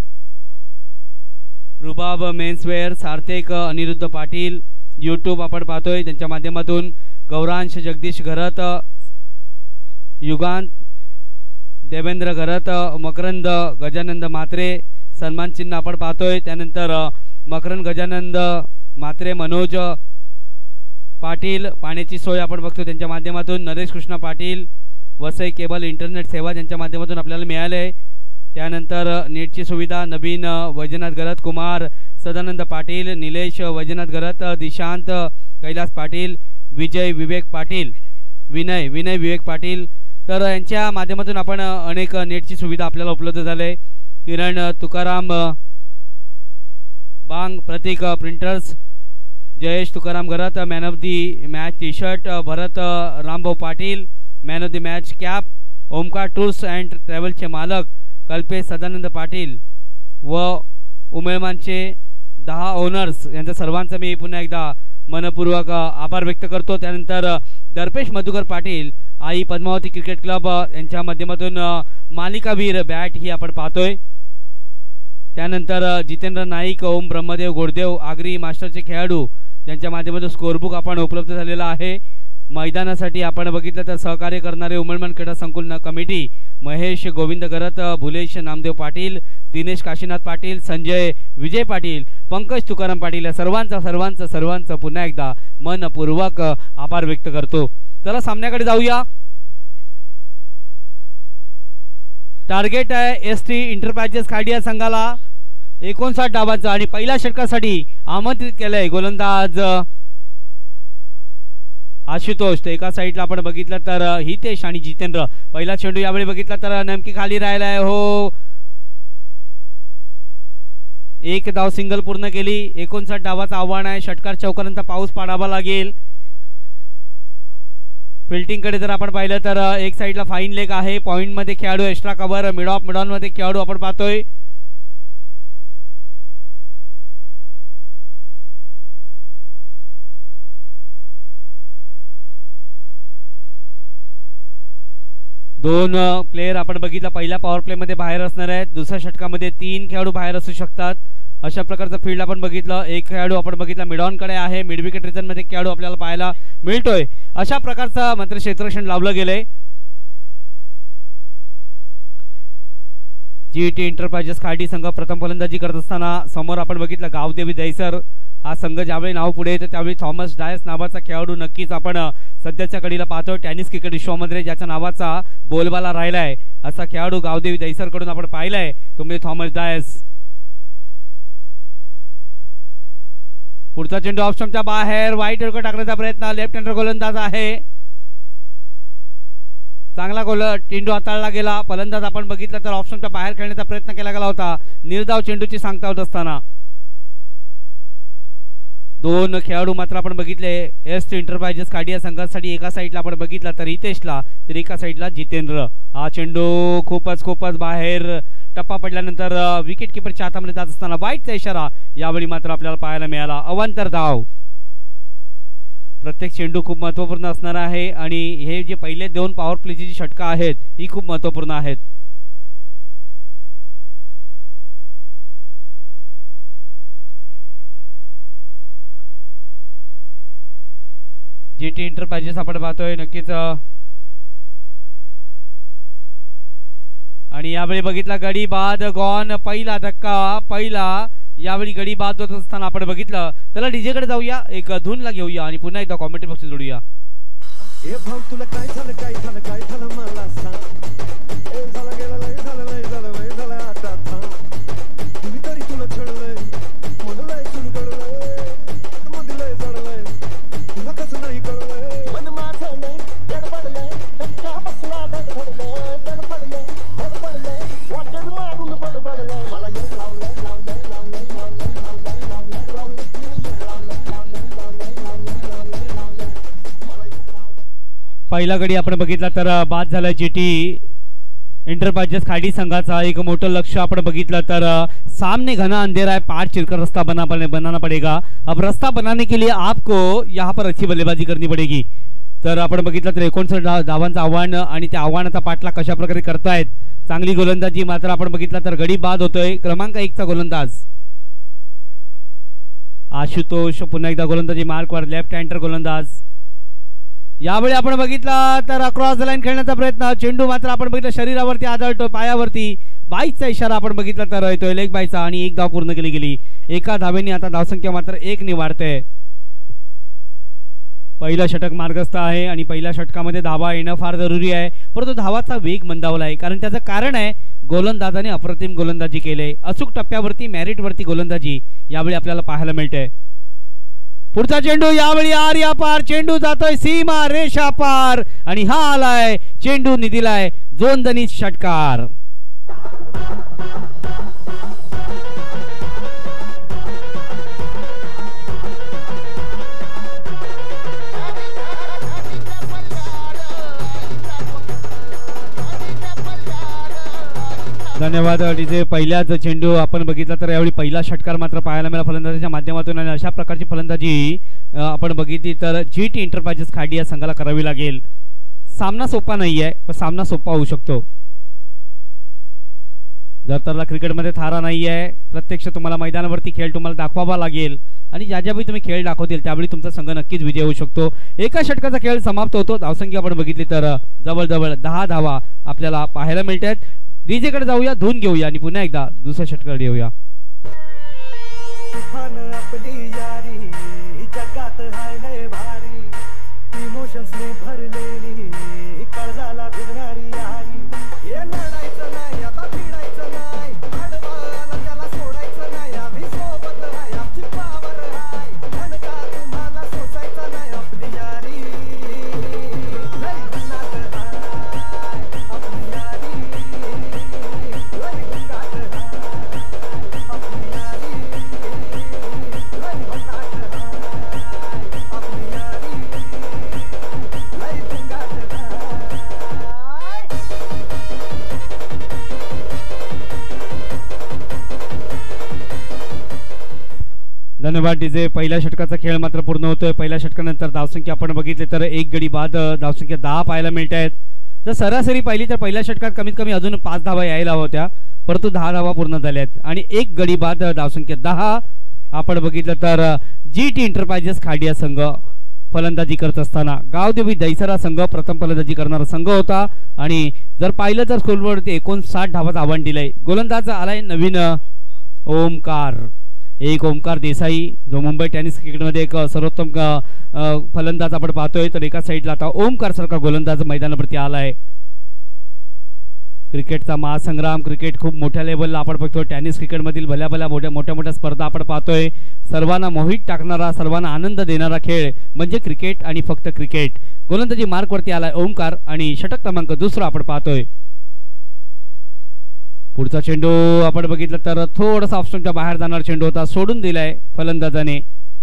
रुबाब मेन्सवेअर सार्थक अनिरुद्ध पाटील, यूट्यूब आपण पाहतोय त्यांच्या माध्यमातून गौरांश जगदीश घरत, युगांत देवेंद्र घरत, मकरंद गजानंद म्हात्रे सन्मान चिन्ह आपण पाहतोय, त्यानंतर मकरंद गजानंद म्हात्रे मनोज पाटील पाण्याची सोय आपण बघतो त्यांच्या माध्यमातून, नरेश कृष्ण पाटील वसई केबल इंटरनेट सेवा ज्यांच्या माध्यमातून आपल्याला मिळाले, त्यानंतर नेटची सुविधा नवीन वैजनाथ घरत, कुमार सदानंद पाटील, निलेश वैजनाथ घरत, दिशांत कैलास पाटील, विजय विवेक पाटील, विनय विनय विवेक पाटील, तर यांच्या माध्यमातून आपण अनेक नेटची सुविधा आपल्याला उपलब्ध झाले. Kiran Tukaram Bang, Pratik printers, Jayesh Tukaram Gharat, man of the match T shirt, Bharat Rambhau Patil man of the match cap, Omkar tours and ट्रॅव्हलचे मालक कल्पेश सदानंद पाटील व उमेळमानचे दहा ओनर्स यांच्या सर्वांचा मी पुन्हा एकदा मनपूर्वक आभार व्यक्त करतो. त्यानंतर दर्पेश मधुकर पाटील आई पद्मावती क्रिकेट क्लब यांच्या माध्यमातून मालिकावीर बॅट ही आपण पाहतोय. त्यानंतर जितेंद्र नाईक, ओम ब्रह्मदेव गोडदेव आगरी मास्टरचे खेळाडू त्यांच्या माध्यमातून स्कोरबुक आपण उपलब्ध झालेला आहे. मैदानासाठी आपण बघितलं तर सहकार्य करणारे उमरमन क्रीडा संकुल कमिटी महेश गोविंद घरत, भुलेश नामदेव पाटील, दिनेश काशीनाथ पाटील, संजय विजय पाटील, पंकज तुकाराम पाटील या सर्वांचा सर्वांचं सर्वांचं पुन्हा एकदा मनपूर्वक आभार व्यक्त करतो. चला सामन्याकडे जाऊया. टार्गेट आहे एस टी इंटरप्राइजेस खाडी या संघाला एकोणसाठ डावांचा आणि पहिल्या षटकासाठी आमंत्रित केलंय गोलंदाज आशुतोष. तर एका साईडला आपण बघितलं तर हितेश आणि जितेंद्र. पहिला चेंडू यावेळी बघितला तर नेमकी खाली राहिलाय हो, एक धाव सिंगल पूर्ण केली. एकोणसाठ डावाचं आव्हान आहे. षटकार चौकारांचा पाऊस पाडावा लागेल. फिल्डिंग कडे जर आपण पाहिलं तर एक साईडला फाईन लेग आहे, पॉइंट मध्ये खेळाडू, extra cover, mid off mid on मध्ये खेळाडू आपण पाहतोय. दोन प्लेयर आपण बघितलं पहिल्या पॉवर प्ले मध्ये बाहेर असणार आहेत. दुसऱ्या षटकामध्ये तीन खेळाडू बाहेर असू शकतात. अशा प्रकारचं फील्ड आपण बघितलं. एक खेळाडू आपण बघितला मिडॉन कडे आहे. मिड विकेट रिजन मध्ये खेळाडू आपल्याला पाहायला मिळतोय. अशा प्रकारचं मात्र क्षेत्ररक्षण लावलं गेलंय. जी टी इंटरप्राइजेस खाडी संघ प्रथम फलंदाजी करत असताना समोर आपण बघितलं गावदेवी दहिसर हा संघ ज्यावेळी नाव पुढे येतं त्यावेळी थॉमस डायस नावाचा खेळाडू नक्कीच आपण सध्याच्या कडीला पाहतोय. टेनिस क्रिकेट विश्वामध्ये ज्याच्या नावाचा बोलबाला राहिलाय असा खेळाडू गावदेवी दहिसर कडून आपण पाहिलाय तो म्हणजे थॉमस डायस. पुढचा चेंडू ऑफ स्टंपच्या बाहेर वाईट विकेट टाकण्याचा प्रयत्न. लेफ्ट हँडर गोलंदाज आहे. चांगला गोल चेंडू हाताळला गेला. फलंदाज आपण बघितलं तर ऑफ स्टंपच्या बाहेर खेळण्याचा प्रयत्न केला गेला होता. निर्धाव चेंडूची सांगता होत असताना दोन खेळाडू मात्र आपण बघितले एस टी इंटरप्राइजेस खाडी या संघासाठी. एका साईडला आपण बघितला तर हितेशला तर एका साईडला जितेंद्र. हा चेंडू खूपच खूपच बाहेर टप्पा पडल्यानंतर विकेट किपरच्या हातामध्ये जात असताना वाईटचा इशारा यावेळी मात्र आपल्याला पाहायला मिळाला. अवांतर धाव. प्रत्येक चेंडू खूप महत्त्वपूर्ण असणार आहे आणि हे जे पहिले दोन पॉवर प्लेची जी षटका आहेत ही खूप महत्त्वपूर्ण आहेत. जी टी इंटरप्राइजेस आपण पाहतोय नक्कीच. आणि यावेळी बघितला गडी बाद गॉन. पहिला धक्का पहिला यावेळी गडी बाद होत असताना आपण बघितलं. त्याला डीजे कडे जाऊया, एक धूनला घेऊया आणि पुन्हा एकदा कॉमेंट्री बॉक्स जोडूया. ए भाऊ तुला काय झालं काय झालं काय झालं मला सांग. ए झालं गेलं लय झालं लय झालं लय झालं आता थांब. तुम्ही तरी तुला छळलंय मन लय सुरू कळलंय मध्ये लय झालं पहिला गडी आपण बघितला तर बाद झाला जीटी इंटरप्राइजेस खाडी संघाचा. एक मोठं लक्ष आपण बघितलं तर सामने घना अंधेरा है, पार चिरकर रास्ता बना बनाना पड़ेगा. अब रास्ता बनाने के लिए आपको यहाँ पर अच्छी बल्लेबाजी करनी पड़ेगी. तर आपण बघितलं तर एकोणसाठ धावांचं आव्हान आणि त्या आव्हानाचा पाठलाग कशा प्रकारे करतायत. चांगली गोलंदाजी मात्र आपण बघितलं तर गडी बाद होतोय. क्रमांक एक चा गोलंदाज आशुतोष पुन्हा एकदा गोलंदाजी मार्कवर, लेफ्ट हँडर गोलंदाज. यावेळी आपण बघितला तर क्रॉस द लाईन खेळण्याचा प्रयत्न. चेंडू मात्र आपण बघितलं शरीरावरती आदळतो, पायावरती. बाईचा इशारा आपण बघितला तर येतोय लेग बाईचा आणि एक धाव पूर्ण केली गेली. एका धावेने आता धावसंख्या मात्र एक ने वाढते. पहिला षटक मार्गस्थ आहे आणि पहिल्या षटकामध्ये धावा येणं फार जरुरी आहे, परंतु धावाचा वेग मंदावला आहे. कारण त्याचं कारण आहे गोलंदाजाने अप्रतिम गोलंदाजी केले. अचूक टप्प्यावरती मेरिटवरती गोलंदाजी यावेळी आपल्याला पाहायला मिळते. पुढचा चेंडू यावेळी आर या पार, चेंडू जातोय सीमा रेषा पार आणि हा आलाय चेंडू निदिलाय जोंदनीत षटकार. धन्यवाद डीजे. पहिल्याच चेंडू आपण बघितला तर यावेळी पहिला षटकार मात्र पाहायला मिळाला फलंदाजीच्या माध्यमातून आणि अशा प्रकारची फलंदाजी आपण बघितली तर जीटी इंटरप्राइजेस खाडी या संघाला करावी लागेल. सामना सोपा नाहीये पण सामना सोपा होऊ शकतो. जर तरला क्रिकेटमध्ये थारा नाहीये, प्रत्यक्ष तुम्हाला मैदानावरती खेळ तुम्हाला दाखवावा लागेल आणि ज्या ज्यावेळी तुम्ही खेळ दाखवतील त्यावेळी तुमचा संघ नक्कीच विजय होऊ शकतो. एका षटकाचा खेळ समाप्त होतो. धावसंख्या आपण बघितली तर जवळजवळ दहा धावा आपल्याला पाहायला मिळतात. डीजे कडे जाऊया, धुन घेऊया आणि पुन्हा एकदा दुसऱ्या षटकाकडे येऊया. जगात हाय लय भारी, इमोशन्स ने भरलेली काळजाला भिडणारी यारी. हे लढायचं नाही आता भिडायचं नाही, आडवाला त्याला सोडायचं नाही. आम्ही सोबत आहे, आमची पावर आहे, धनका तुम्हाला सोसायचा नाही. आपली यारी लय गुन्हात आहे, आपली यारी लय गुन्हात आहे, आपली यारी लय गुन्हात आहे. धन्यवाद डीजे. पहिल्या षटकाचा खेळ मात्र पूर्ण होतोय. पहिल्या षटकानंतर धावसंख्या आपण बघितली तर एक गडी बाद धावसंख्या दहा पाहायला मिळत आहेत. तर सरासरी पाहिली तर पहिल्या षटकात कमीत कमी अजून पाच धावा यायला होत्या, परंतु दहा धावा पूर्ण झाल्यात आणि एक गडी बाद धावसंख्या दहा आपण बघितलं तर जीटी इंटरप्राइजेस खाडिया संघ फलंदाजी करत असताना गावदेवी दैसरा संघ प्रथम फलंदाजी करणारा संघ होता आणि जर पाहिलं तर स्कोरवरती एकोणसाठ धावांचं आव्हान दिलंय. गोलंदाज आलाय नवीन ओमकार, एक ओमकार देसाई जो मुंबई टेनिस क्रिकेटमध्ये एक सर्वोत्तम फलंदाज आपण पाहतोय. तर एका साईडला आता ओमकार सारखा गोलंदाज मैदानावरती आलाय. क्रिकेटचा महासंग्राम, क्रिकेट खूप मोठ्या लेवलला आपण बघतो. टेनिस क्रिकेटमधील भल्या भल्या मोठ्या मोठ्या मोठ्या स्पर्धा आपण पाहतोय. सर्वांना मोहित टाकणारा, सर्वांना आनंद देणारा खेळ म्हणजे क्रिकेट आणि फक्त क्रिकेट. गोलंदाजी मार्कवरती आलाय ओमकार आणि षटक क्रमांक दुसरा आपण पाहतोय. पुढचा चेंडू आपण बघितलं तर थोडासा ऑफस्टंपच्या बाहेर जाणार चेंडू होता, सोडून दिलाय फलंदाजाने.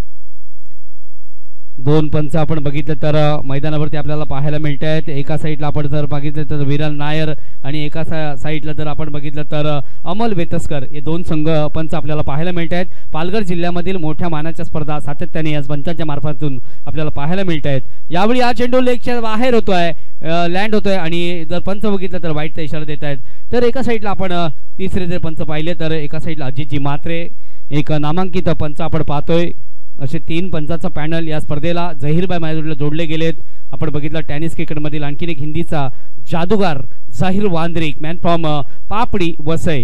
दोन पंच आपण बघितलं तर मैदानावरती आपल्याला पाहायला मिळत आहेत. एका साईडला आपण जर बघितलं तर विराल नायर आणि एका साईडला जर आपण बघितलं तर अमल वेतस्कर हे दोन संघ पंच आपल्याला पाहायला मिळत आहेत. पालघर जिल्ह्यामधील मोठ्या मानाच्या स्पर्धा सातत्याने या पंचांच्या मार्फतून आपल्याला पाहायला मिळत आहेत. यावेळी हा चेंडू लेगच्या बाहेर होतोय, लँड होतोय आणि जर पंच बघितलं तर वाईटचा इशारा देत आहेत. तर एका साईडला आपण तिसरे जर पंच पाहिले तर एका साईडला अजितजी म्हात्रे, एक नामांकित पंच आपण पाहतोय. असे तीन पंचाचा पॅनल या स्पर्धेला झहीरबाई माझ्याजवळ जोडले गेलेत. आपण बघितलं टेनिस क्रिकेटमधील आणखीन एक हिंदीचा जादूगार जाहीर वांद्रिक, मॅन फ्रॉम पापडी वसई.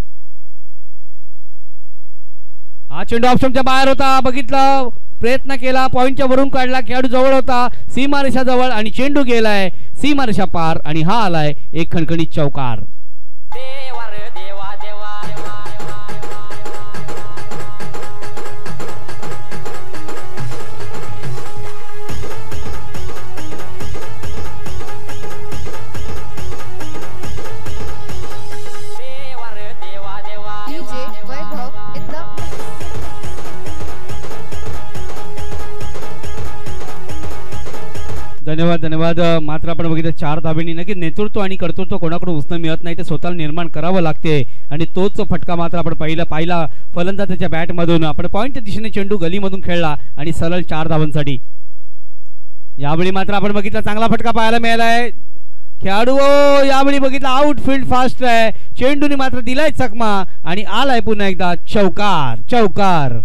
हा चेंडू ऑप्शनच्या बाहेर होता, बघितला, प्रयत्न केला, पॉइंटच्या वरून काढला, खेळाडू जवळ होता सीमारेषा जवळ आणि चेंडू गेलाय सीमारेषा पार आणि हा आलाय एक खणखणीत चौकार. धन्यवाद धन्यवाद धन्यवाद मात्र आपण बघितलं चार धाब्यांनी नक्की नेतृत्व आणि कर्तृत्व कोणाकडून उसणं मिळत नाही, ते स्वतःला निर्माण करावं लागते आणि तोच फटका मात्र आपण पहिला पाहिला फलंदाजाच्या बॅट मधून. आपण पॉइंट दिशेने चेंडू गलीमधून खेळला आणि सरळ चार धावांसाठी. यावेळी मात्र आपण बघितलं चांगला फटका पाहायला मिळालाय. खेळाडू यावेळी बघितलं आउटफील्ड फास्ट आहे, चेंडूने मात्र दिलाय चकमा आणि आलाय पुन्हा एकदा चौकार चौकार.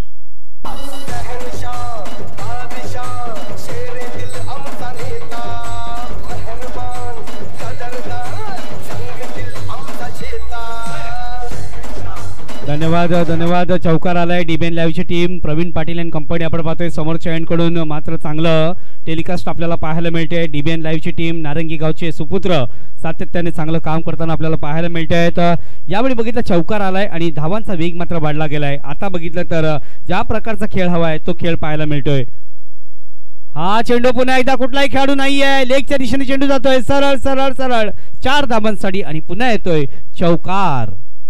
धन्यवाद धन्यवाद चौकार आलाय. डीबीएन लाईव्हची team Pravin Patil and company आपण पाहतोय समोरच्या एंडकडून मात्र चांगलं टेलिकास्ट आपल्याला पाहायला मिळते. डीबीएन लाईव्हची टीम नारंगी गावचे सुपुत्र सातत्याने चांगलं काम करताना आपल्याला पाहायला मिळते आहेत. यावेळी बघितलं चौकार आलाय आणि धावांचा वेग मात्र वाढला गेलाय. आता बघितलं तर ज्या प्रकारचा खेळ हवाय तो खेळ पाहायला मिळतोय. हा चेंडू पुन्हा एकदा कुठलाही खेळाडू नाहीये, लेगच्या दिशेने चेंडू जातोय सरळ सरळ सरळ चार धावांसाठी आणि पुन्हा येतोय चौकार.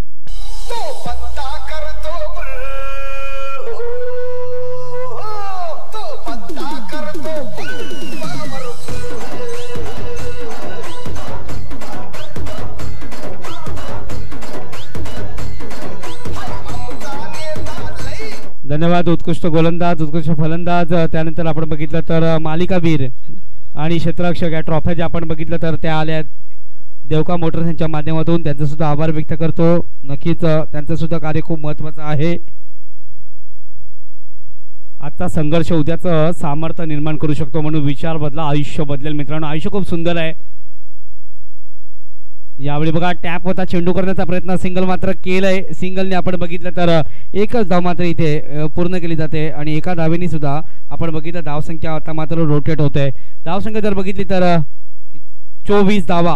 धन्यवाद. उत्कृष्ट गोलंदाज उत्कृष्ट फलंदाज त्यानंतर आपण बघितलं तर मालिकावीर आणि क्षेत्ररक्षक या ट्रॉफ्या ज्या आपण बघितलं तर त्या आल्या देवका मोटर्स यांच्या माध्यमातून. त्यांचा सुद्धा आभार व्यक्त करतो. नक्कीच त्यांचं सुद्धा कार्य खूप महत्त्वाचं आहे. आजचा संघर्ष उद्याचं सामर्थ्य निर्माण करू शकतो म्हणून विचार बदला आयुष्य बदलेल. मित्रांनो आयुष्य खूप सुंदर आहे. यावेळी बघा टॅप होता चेंडू करण्याचा प्रयत्न सिंगल मात्र केलंय. सिंगलने आपण बघितलं तर एकच धाव मात्र इथे पूर्ण केली जाते आणि एका धावेने सुद्धा आपण बघितलं धावसंख्या आता मात्र रोटेट होते. धावसंख्या जर बघितली तर चोवीस धावा.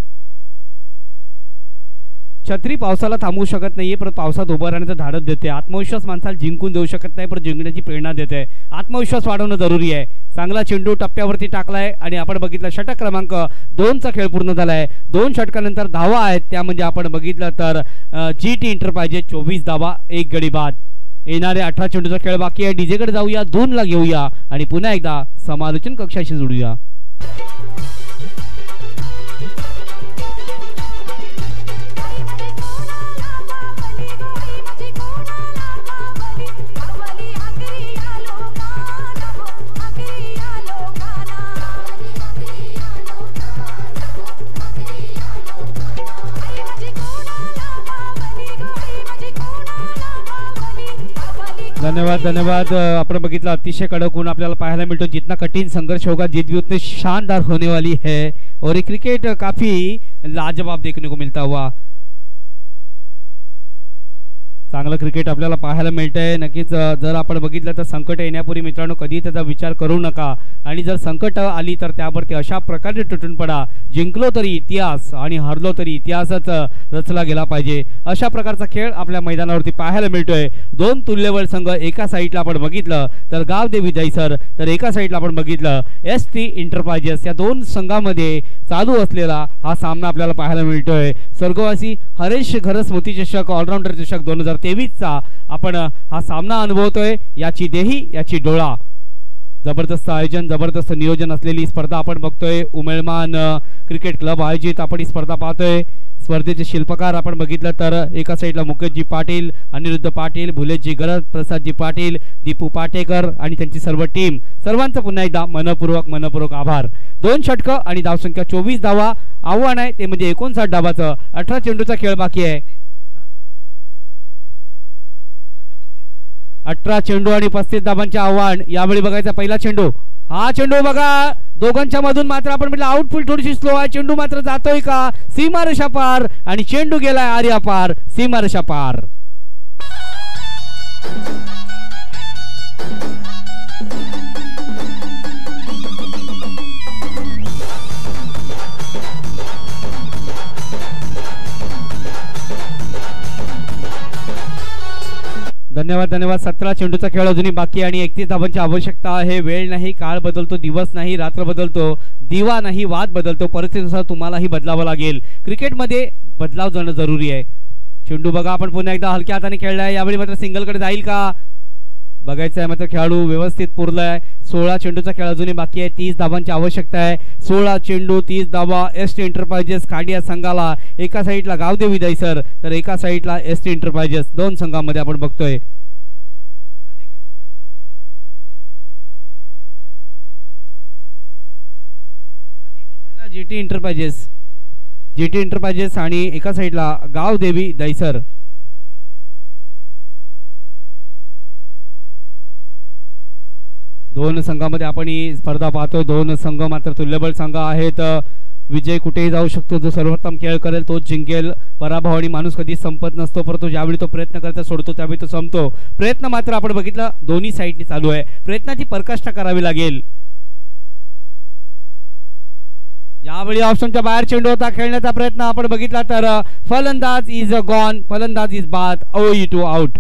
छत्री पावसाला थांबवू शकत नाहीये पण पावसात उभं राहण्याचं धाडस देते. आत्मविश्वास माणसाला जिंकून देऊ शकत नाही पण जिंकण्याची प्रेरणा देते. आत्मविश्वास वाढवणं जरुरी आहे. चांगला चेंडू टप्प्यावरती टाकलाय आणि आपण बघितलं षटक क्रमांक दोनचा खेळ पूर्ण झालाय. दोन षटकानंतर धावा आहेत त्या म्हणजे आपण बघितलं तर जी टी एंटरप्राइजेस चोवीस धावा एक गडी बाद. येणारे अठरा चेंडूचा खेळ बाकी आहे. डीजेकडे जाऊया, दोन ला घेऊया आणि पुन्हा एकदा समालोचन कक्षाशी जोडूया. धन्यवाद धन्यवाद. आपण बघितलं अतिशय कडक ऊन आपल्याला पाहायला मिळतो. जितना कठिन संघर्ष होगा जीत भी उतनी शानदार होने वाली है और ये क्रिकेट काफी लाजवाब देखने को मिलता हुआ. चांगलं क्रिकेट आपल्याला पाहायला मिळतंय. नक्कीच जर आपण बघितलं तर संकट येण्यापूर्वी मित्रांनो कधी त्याचा विचार करू नका आणि जर संकट आली तर त्यावरती अशा प्रकारे तुटून पडा. जिंकलो तरी इतिहास आणि हरलो तरी इतिहासच रचला गेला पाहिजे. अशा प्रकारचा खेळ आपल्या मैदानावरती पाहायला मिळतोय. दोन तुल्यबळ संघ एका साईडला आपण बघितलं तर गावदेवी दहिसर तर एका साईडला आपण बघितलं एस टी एंटरप्राइजेस. या दोन संघामध्ये चालू असलेला हा सामना आपल्याला पाहायला मिळतोय. स्वर्गवासी हरेश घर स्मृती चषक ऑलराऊंडर चषक दोन हजार तेवीस चा आपण हा सामना अनुभवतोय. याची देही याची डोळा. जबरदस्त आयोजन जबरदस्त नियोजन असलेली स्पर्धा आपण बघतोय. उमेळमान क्रिकेट क्लब आयोजित आपण ही स्पर्धा पाहतोय. स्पर्धेचे शिल्पकार आपण बघितलं तर एका साईडला मुकेशजी पाटील, अनिरुद्ध पाटील, भुलेशजी गरज, प्रसादजी पाटील, दीपू पाटेकर आणि त्यांची सर्व टीम. सर्वांचं पुन्हा एकदा मनपूर्वक मनपूर्वक आभार. दोन षटक आणि धावसंख्या चोवीस धावा. आव्हान आहे ते म्हणजे एकोणसाठ धावाचं. अठरा चेंडूचा खेळ बाकी आहे. अठरा चेंडू आणि पस्तीस धावांचे आव्हान. यावेळी बघायचा पहिला चेंडू. हा चेंडू बघा दोघांच्या मधून मात्र आपण म्हटलं आउटफील्ड थोडीशी स्लो आहे. चेंडू मात्र जातोय का सीमारेषा पार आणि चेंडू गेलाय आर्या पार सीमारेषा पार. धन्यवाद धन्यवाद. सतरा चेंडूचा खेळ अजूनही बाकी आणि एकतीस धावांची आवश्यकता आहे. वेळ नाही, काळ बदलतो, दिवस नाही, रात्र बदलतो, दिवा नाही, वाद बदलतो. परिस्थितीनुसार तुम्हालाही बदलावं लागेल. क्रिकेटमध्ये बदलाव जाणं जरुरी आहे. चेंडू बघा आपण पुन्हा एकदा हलक्या हाताने खेळलाय. यावेळी मात्र सिंगलकडे जाईल का. बघायचं आहे मात्र खेळाडू व्यवस्थित पुरलाय. सोळा चेंडूचा खेळ अजूनही बाकी आहे. तीस धावांची आवश्यकता आहे. सोळा चेंडू तीस धावा. एस टी एंटरप्राइजेस खाडी या संघाला एका साईडला गावदेवी दहिसर तर एका साईडला एस टी एंटरप्राइजेस दोन संघांमध्ये आपण बघतोय. जीटी एंटरप्राइजेस जीटी एंटरप्राइजेस आणि एका साईडला गावदेवी दहिसर. दोन संघामध्ये आपण ही स्पर्धा पाहतोय. दोन संघ मात्र तुल्यबळ संघ आहेत. विजय कुठेही जाऊ शकतो. जो सर्वोत्तम खेळ करेल तोच जिंकेल. पराभव आणि माणूस कधी संपत नसतो, परंतु ज्यावेळी तो प्रयत्न करता सोडतो त्यावेळी तो संपतो. प्रयत्न मात्र आपण बघितला दोन्ही साईडनी चालू आहे. प्रयत्नाची पराकाष्ठा करावी लागेल. यावेळी ऑप्शनच्या बाहेर चेंडू होता. खेळण्याचा प्रयत्न आपण बघितला तर फलंदाज इज अ गॉन. फलंदाज इज बाद. O T out.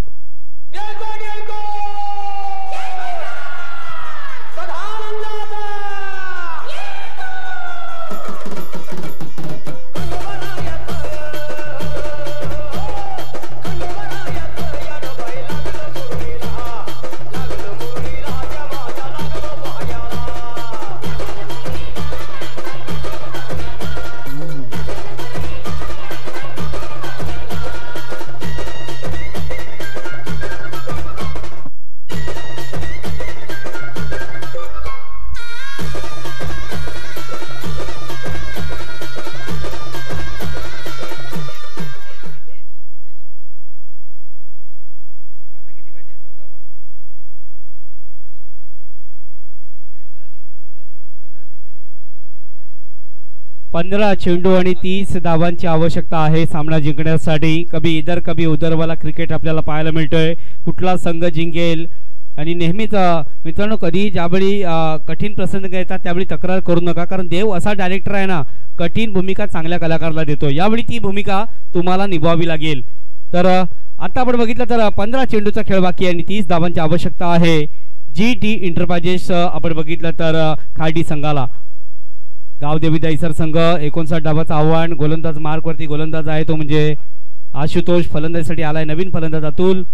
पंधरा चेंडू आणि तीस धावांची आवश्यकता आहे सामना जिंकण्यासाठी. कभी इधर कभी उधर वाला क्रिकेट आपल्याला पाहायला मिळतोय. कुठला संघ जिंकेल आणि नेहमीच मित्रांनो कधी ज्यावेळी कठीण प्रसंग येतात त्यावेळी तक्रार करू नका, कारण देव असा डायरेक्टर आहे ना, कठीण भूमिका चांगल्या कलाकाराला देतो. यावेळी ती भूमिका तुम्हाला निभावावी लागेल. तर आता आपण बघितलं तर पंधरा चेंडूचा खेळ बाकी आहे आणि तीस धावांची आवश्यकता आहे. जी टी एंटरप्राइजेस आपण बघितलं तर खाडी संघाला. गावदेवी दहिसर संघ एकोणसाठ धावाचं आव्हान. गोलंदाज मार्कवरती गोलंदाज आहे तो म्हणजे आशुतोष. फलंदाजीसाठी आलाय नवीन फलंदाज अतुल.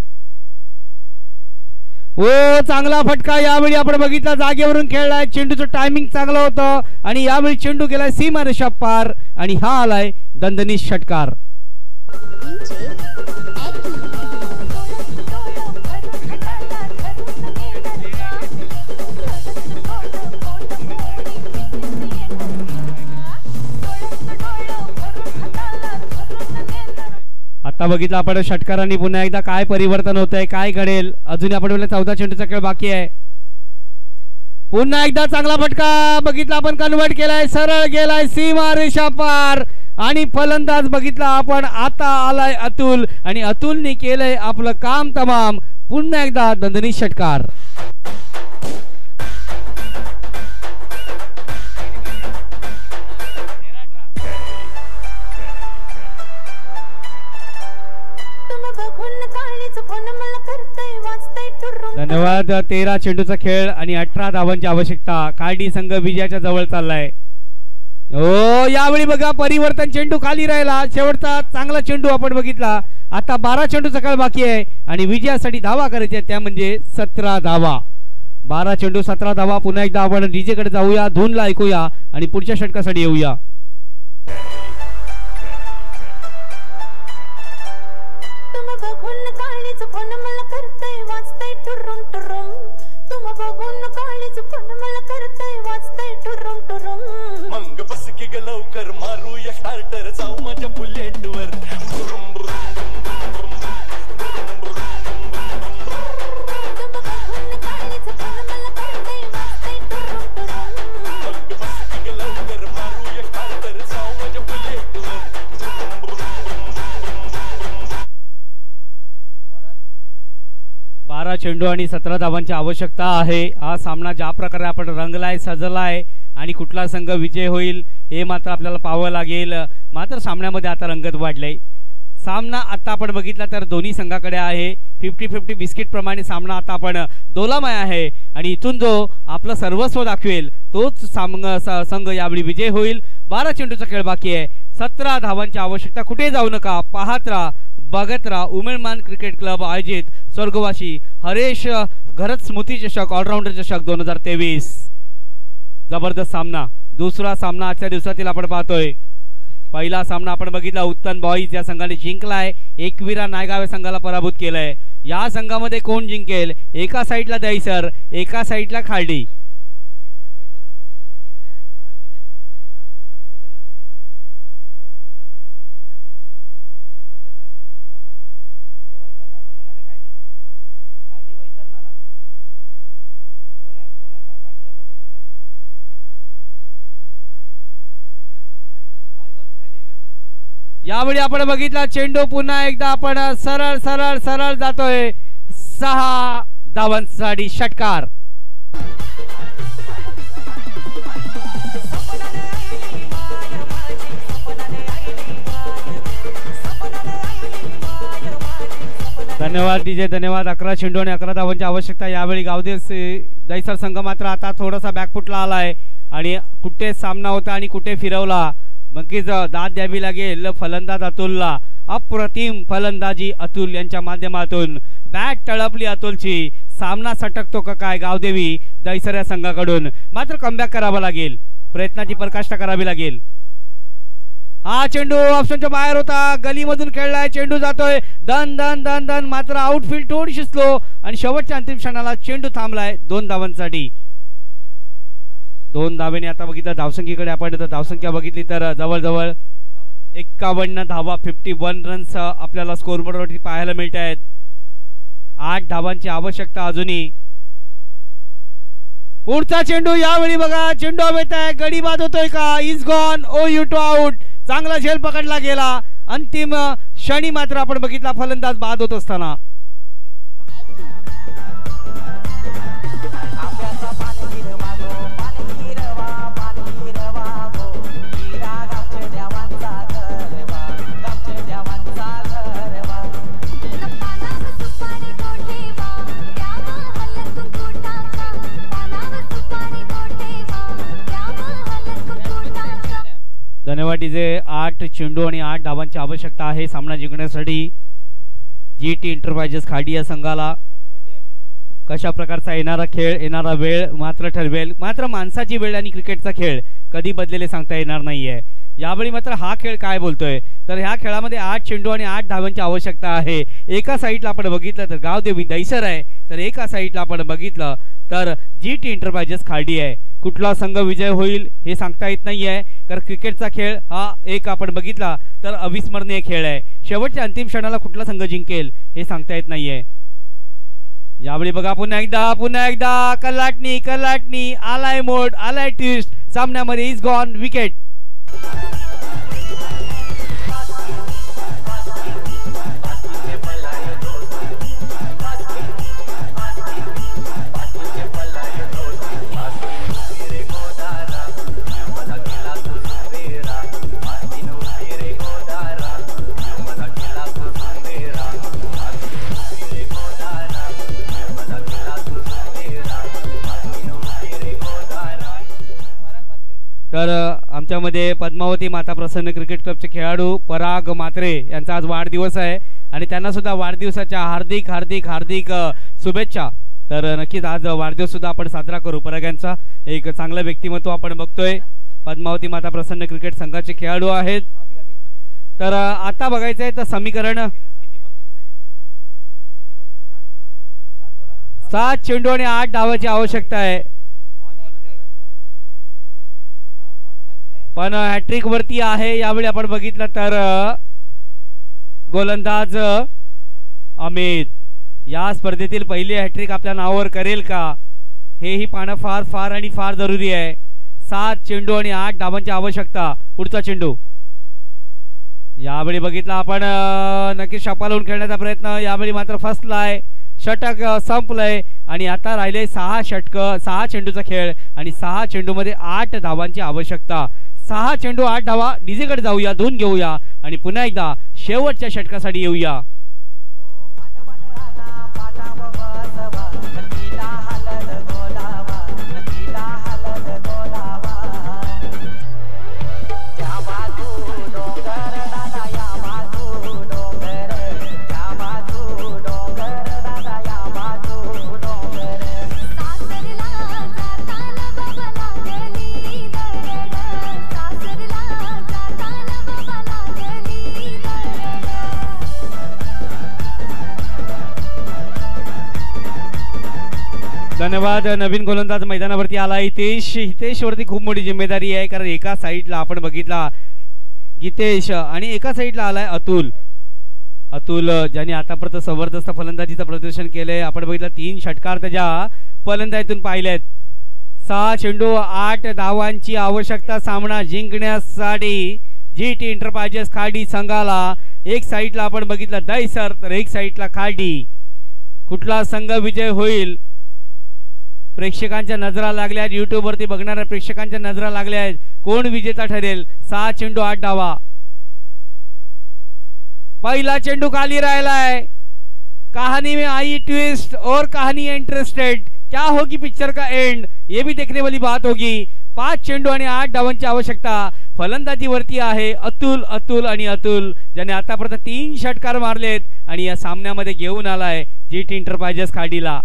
ओ चांगला फटका यावेळी आपण बघितला. जागेवरून खेळलाय. चेंडूचं टायमिंग चांगलं होतं आणि यावेळी चेंडू गेलाय सीमा रेषा पार आणि हा आलाय दणदणीत षटकार. आता बघितलं आपण षटकारांनी पुन्हा एकदा काय परिवर्तन होत आहे, काय घडेल. अजून आपण बोलले चौदा चेंडूचा खेळ बाकी आहे. पुन्हा एकदा चांगला फटका बघितला आपण. कन्वर्ट केलाय. सरळ गेलाय सीमा रेषा पार आणि फलंदाज बघितला आपण. आता आलाय अतुल आणि अतुलने केलंय आपलं काम तमाम. पुन्हा एकदा दणदणीत षटकार. धन्यवाद. तेरा चेंडूचा खेळ आणि अठरा धावांची आवश्यकता. खाडी संघ विजयाच्या जवळ चाललाय. ओ यावेळी बघा परिवर्तन. चेंडू खाली राहिला. शेवटचा चांगला चेंडू आपण बघितला. आता बारा चेंडूचा खेळ बाकी आहे आणि विजयासाठी धावा करायच्या त्या म्हणजे सतरा धावा. बारा चेंडू सतरा धावा. पुन्हा एकदा आपण डीजे कडे जाऊया, धूनला ऐकूया आणि पुढच्या षटकासाठी येऊया. मंग बस की ग लवकर मारूया स्टार्टर. जाऊ माझ्या बुलेटवर. बारा चेंडू आणि सतरा धावांची आवश्यकता आहे. हा सामना ज्या प्रकारे आपण रंगलाय, सजलाय आणि कुठला संघ विजय होईल हे मात्र आपल्याला पाहावं लागेल. मात्र सामन्यामध्ये आता रंगत वाढले. सामना आता आपण बघितला तर दोन्ही संघाकडे आहे. फिफ्टी फिफ्टी बिस्किट प्रमाणे सामना आता आपण दोलामय आहे आणि इथून जो आपलं सर्वस्व दाखवेल तोच संघ यावेळी विजय होईल. बारा चेंडूचा खेळ बाकी आहे. सतरा धावांची आवश्यकता. कुठे जाऊ नका, पाहत राहा बघत राहा उमेदमान क्रिकेट क्लब आयोजित स्वर्गवासी हरेश घरत स्मृती चषक ऑलराऊंडर चषक दोन हजार तेवीस. जबरदस्त सामना. दुसरा सामना आजच्या दिवसातील आपण पाहतोय. पहिला सामना आपण बघितला उत्तम बॉईज या संघाने जिंकलाय. एकविरा नायगाव या संघाला पराभूत केलंय. या संघामध्ये कोण जिंकेल? एका साईडला दहीसर, एका साईडला खार्डी. यावेळी आपण बघितला चेंडू पुन्हा एकदा आपण सरळ सरळ सरळ जातोय. सहा धावांसाठी षटकार. धन्यवाद डीजे, धन्यवाद. अकरा चेंडू आणि अकरा धावांची आवश्यकता. यावेळी गावदेव दहीसर संघ मात्र आता थोडासा बॅकफुटला आलाय आणि कुठे सामना होता आणि कुठे फिरवला. नक्कीच दाद द्यावी लागेल फलंदाज अतुलला. अप्रतिम फलंदाजी अतुल यांच्या माध्यमातून. बॅट तळपली अतुलची. सामना सटकतो का काय गावदेवी दहीसर या संघाकडून. मात्र कमबॅक करावा लागेल. प्रयत्नाची पराकाष्ठा करावी लागेल. हा चेंडू ऑप्शनच्या बाहेर होता. गलीमधून खेळलाय. चेंडू जातोय दन दन दन दन. मात्र आउटफील्ड थोडीशी स्लो आणि शेवटच्या अंतिम क्षणाला चेंडू थांबलाय दोन धावांसाठी. दोन धावेने आता बघितलं धावसंख्येकडे आपण तर धावसंख्या बघितली तर जवळजवळ एक्कावन्न धावा फिफ्टी वन रन्स आपल्याला स्कोरबोर्डवरती पाहायला मिळत आहेत. आठ धावांची आवश्यकता अजूनही. पुढचा चेंडू यावेळी बघा चेंडू हवेत आहे. गडी बाद होतोय का? Is gone. O U T out. चांगला झेल पकडला गेला. अंतिम क्षणी मात्र आपण बघितला फलंदाज बाद होत असताना. धन्यवाद डीजे. आठ चेंडू आणि आठ धावांची आवश्यकता आहे सामना जिंकण्यासाठी. जी टी एंटरप्राइजेस खाडी या संघाला कशा प्रकारचा येणारा खेळ येणारा वेळ मात्र ठरवेल. मात्र माणसाची वेळ आणि क्रिकेटचा खेळ कधी बदलेले सांगता येणार नाहीये. यावेळी मात्र हा खेळ काय बोलतोय तर ह्या खेळामध्ये आठ चेंडू आणि आठ धावांची आवश्यकता आहे. एका साईडला आपण बघितलं तर गावदेवी दहीसर आहे तर एका साईडला आपण बघितलं तर जी टी एंटरप्राइजेस खाडी आहे. कुठला संघ विजय होईल हे सांगता येत नाहीये कारण क्रिकेटचा खेळ हा एक आपण बघितला तर अविस्मरणीय खेळ आहे. शेवटच्या अंतिम क्षणाला कुठला संघ जिंकेल हे सांगता येत नाहीये. यावेळी बघा पुन्हा एकदा पुन्हा एकदा कलाटणी कलाटणी आलाय मोड आलाय ट्विस्ट. सामन्यामध्ये इज गॉन विकेट. तर आमच्यामध्ये पद्मावती माता प्रसन्न क्रिकेट क्लबचे खेळाडू पराग मात्रे यांचा आज वाढदिवस आहे आणि त्यांना सुद्धा वाढदिवसाच्या हार्दिक हार्दिक हार्दिक शुभेच्छा. तर नक्कीच आज वाढदिवस सुद्धा आपण साजरा करू. पराग यांचा एक चांगलं व्यक्तिमत्व आपण बघतोय. पद्मावती माता प्रसन्न क्रिकेट संघाचे खेळाडू आहेत. तर आता बघायचं आहे तर समीकरण सात चेंडू आणि आठ धावाची आवश्यकता आहे. पण हॅट्रिक वरती आहे. यावेळी आपण बघितलं तर गोलंदाज अमित या स्पर्धेतील पहिली हॅट्रिक आपल्या नावावर करेल का हेही पाहणं फार फार आणि फार जरुरी आहे. सात चेंडू आणि आठ धावांची आवश्यकता. पुढचा चेंडू यावेळी बघितला आपण नक्की शपालून खेळण्याचा प्रयत्न. यावेळी मात्र फसलाय. षटक संपलंय आणि आता राहिले सहा षटक सहा चेंडूचा खेळ आणि सहा चेंडू मध्ये आठ धावांची आवश्यकता. सहा चेंडू आठ धावा. डीजेकडे जाऊया धुवून घेऊया आणि पुन्हा एकदा शेवटच्या षटकासाठी येऊया. धन्यवाद. नवीन गोलंदाज मैदानावरती आला हितेश. हितेश वरती खूप मोठी जिम्मेदारी आहे, कारण एका साईडला आपण बघितला गीतेश आणि एका साईडला आलाय अतुल. अतुल ज्याने आतापर्यंत जबरदस्त फलंदाजीचं प्रदर्शन केलंय. आपण बघितलं तीन षटकार त्याच्या फलंदाजीतून पाहिलेत. सहा चेंडू आठ धावांची आवश्यकता सामना जिंकण्यासाठी जी टी एंटरप्राइजेस खाडी संघाला. एक साईडला आपण बघितलं दहिसर तर एक साईडला खाडी. कुठला संघ विजय होईल प्रेक्षकांच्या नजरा लागल्या आहेत. युट्यूब वरती बघणाऱ्या प्रेक्षकांच्या नजरा लागल्या आहेत. कोण विजेता ठरेल. सहा चेंडू आठ धावा. पहिला चेंडू खाली राहिलाय. कहानी में आई ट्विस्ट और कहानी इंटरेस्टेड. क्या होगी पिक्चर का एंड ये भी देखने वाली बात होगी. पाच चेंडू आणि आठ धावांची आवश्यकता. फलंदाजीवरती आहे अतुल अतुल आणि अतुल ज्याने आतापर्यंत तीन षटकार मारलेत आणि या सामन्यामध्ये घेऊन आलाय जी टी एंटरप्राइजेस खाडीला.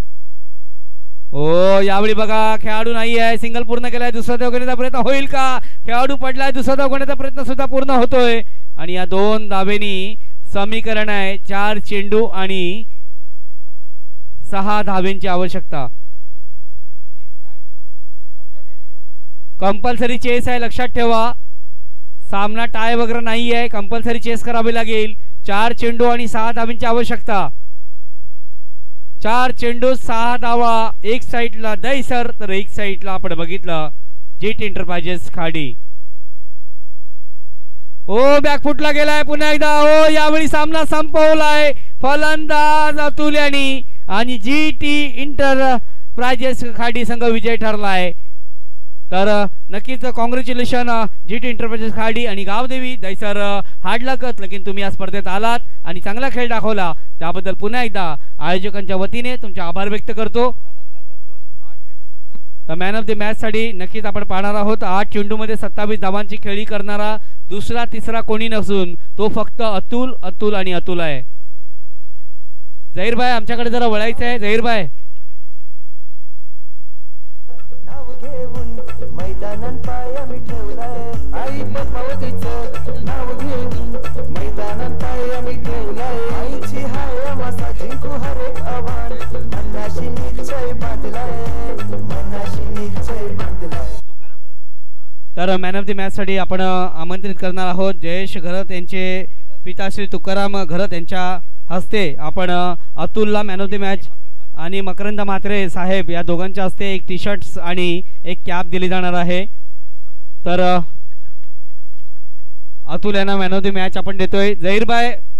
ओ यावेळी बघा खेळाडू नाही आहे. सिंगल पूर्ण केलाय. दुसरा धाव घेण्याचा प्रयत्न होईल का. खेळाडू पडलाय. दुसरा धाव घेण्याचा प्रयत्न सुद्धा पूर्ण होतोय आणि या दोन धावेनी समीकरण आहे चार चेंडू आणि सहा धावेंची आवश्यकता. कंपल्सरी चेस आहे लक्षात ठेवा. सामना टाय वगैरे नाही आहे. कंपल्सरी चेस करावी लागेल. चार चेंडू आणि सहा धावेंची आवश्यकता. चार चेंडू सहा धावा. एक साईडला दहिसर तर एक साईडला आपण बघितलं जी टी एंटरप्राइजेस खाडी. ओ बॅकफुटला गेलाय पुन्हा एकदा. ओ यावेळी सामना संपवलाय फलंदाज अतुल यांनी आणि जी टी एंटरप्राइजेस खाडी संघ विजय ठरलाय. तर नक्कीच कॉंग्रॅच्युलेशन जी टी एंटरप्राइजेस खाडी आणि गावदेवी दहिसर. हार्ड लकच लेकिन तुम्ही या स्पर्धेत आलात आणि चांगला खेळ दाखवला त्याबद्दल पुन्हा एकदा आयोजकांच्या वतीने तुमचे आभार व्यक्त करतो. तर मॅन ऑफ द मॅच साठी नक्कीच आपण पाहणार आहोत. आठ चेंडू मध्ये सत्तावीस धावांची खेळी करणारा दुसरा तिसरा कोणी नसून तो फक्त अतुल अतुल आणि अतुल आहे. झहीर भाई आमच्याकडे जरा वळायचं आहे. झहीर भाई मैदानात पाया मी ठेवलाय. आई पद्मावतीचं नाव घेऊन मैदानात पाया मी ठेवलाय. आईची हाय मासा जिंकू हर एक आव्हान. मनाशी निश्चय बांधलाय. मनाशी निश्चय बांधलाय. तर मॅन ऑफ द मॅच साठी आपण आमंत्रित करणार आहोत जयेश घरत यांचे पिता श्री तुकाराम घरत यांच्या हस्ते आपण अतुलला मॅन ऑफ द मॅच आणि मकरंद म्हात्रे साहेब या दोघांच्या हस्ते एक टी शर्ट्स आणि एक कॅप दिली जाणार आहे. तर अतुल यांना मॅन ऑफ द मॅच आपण देतोय. झहीर भाई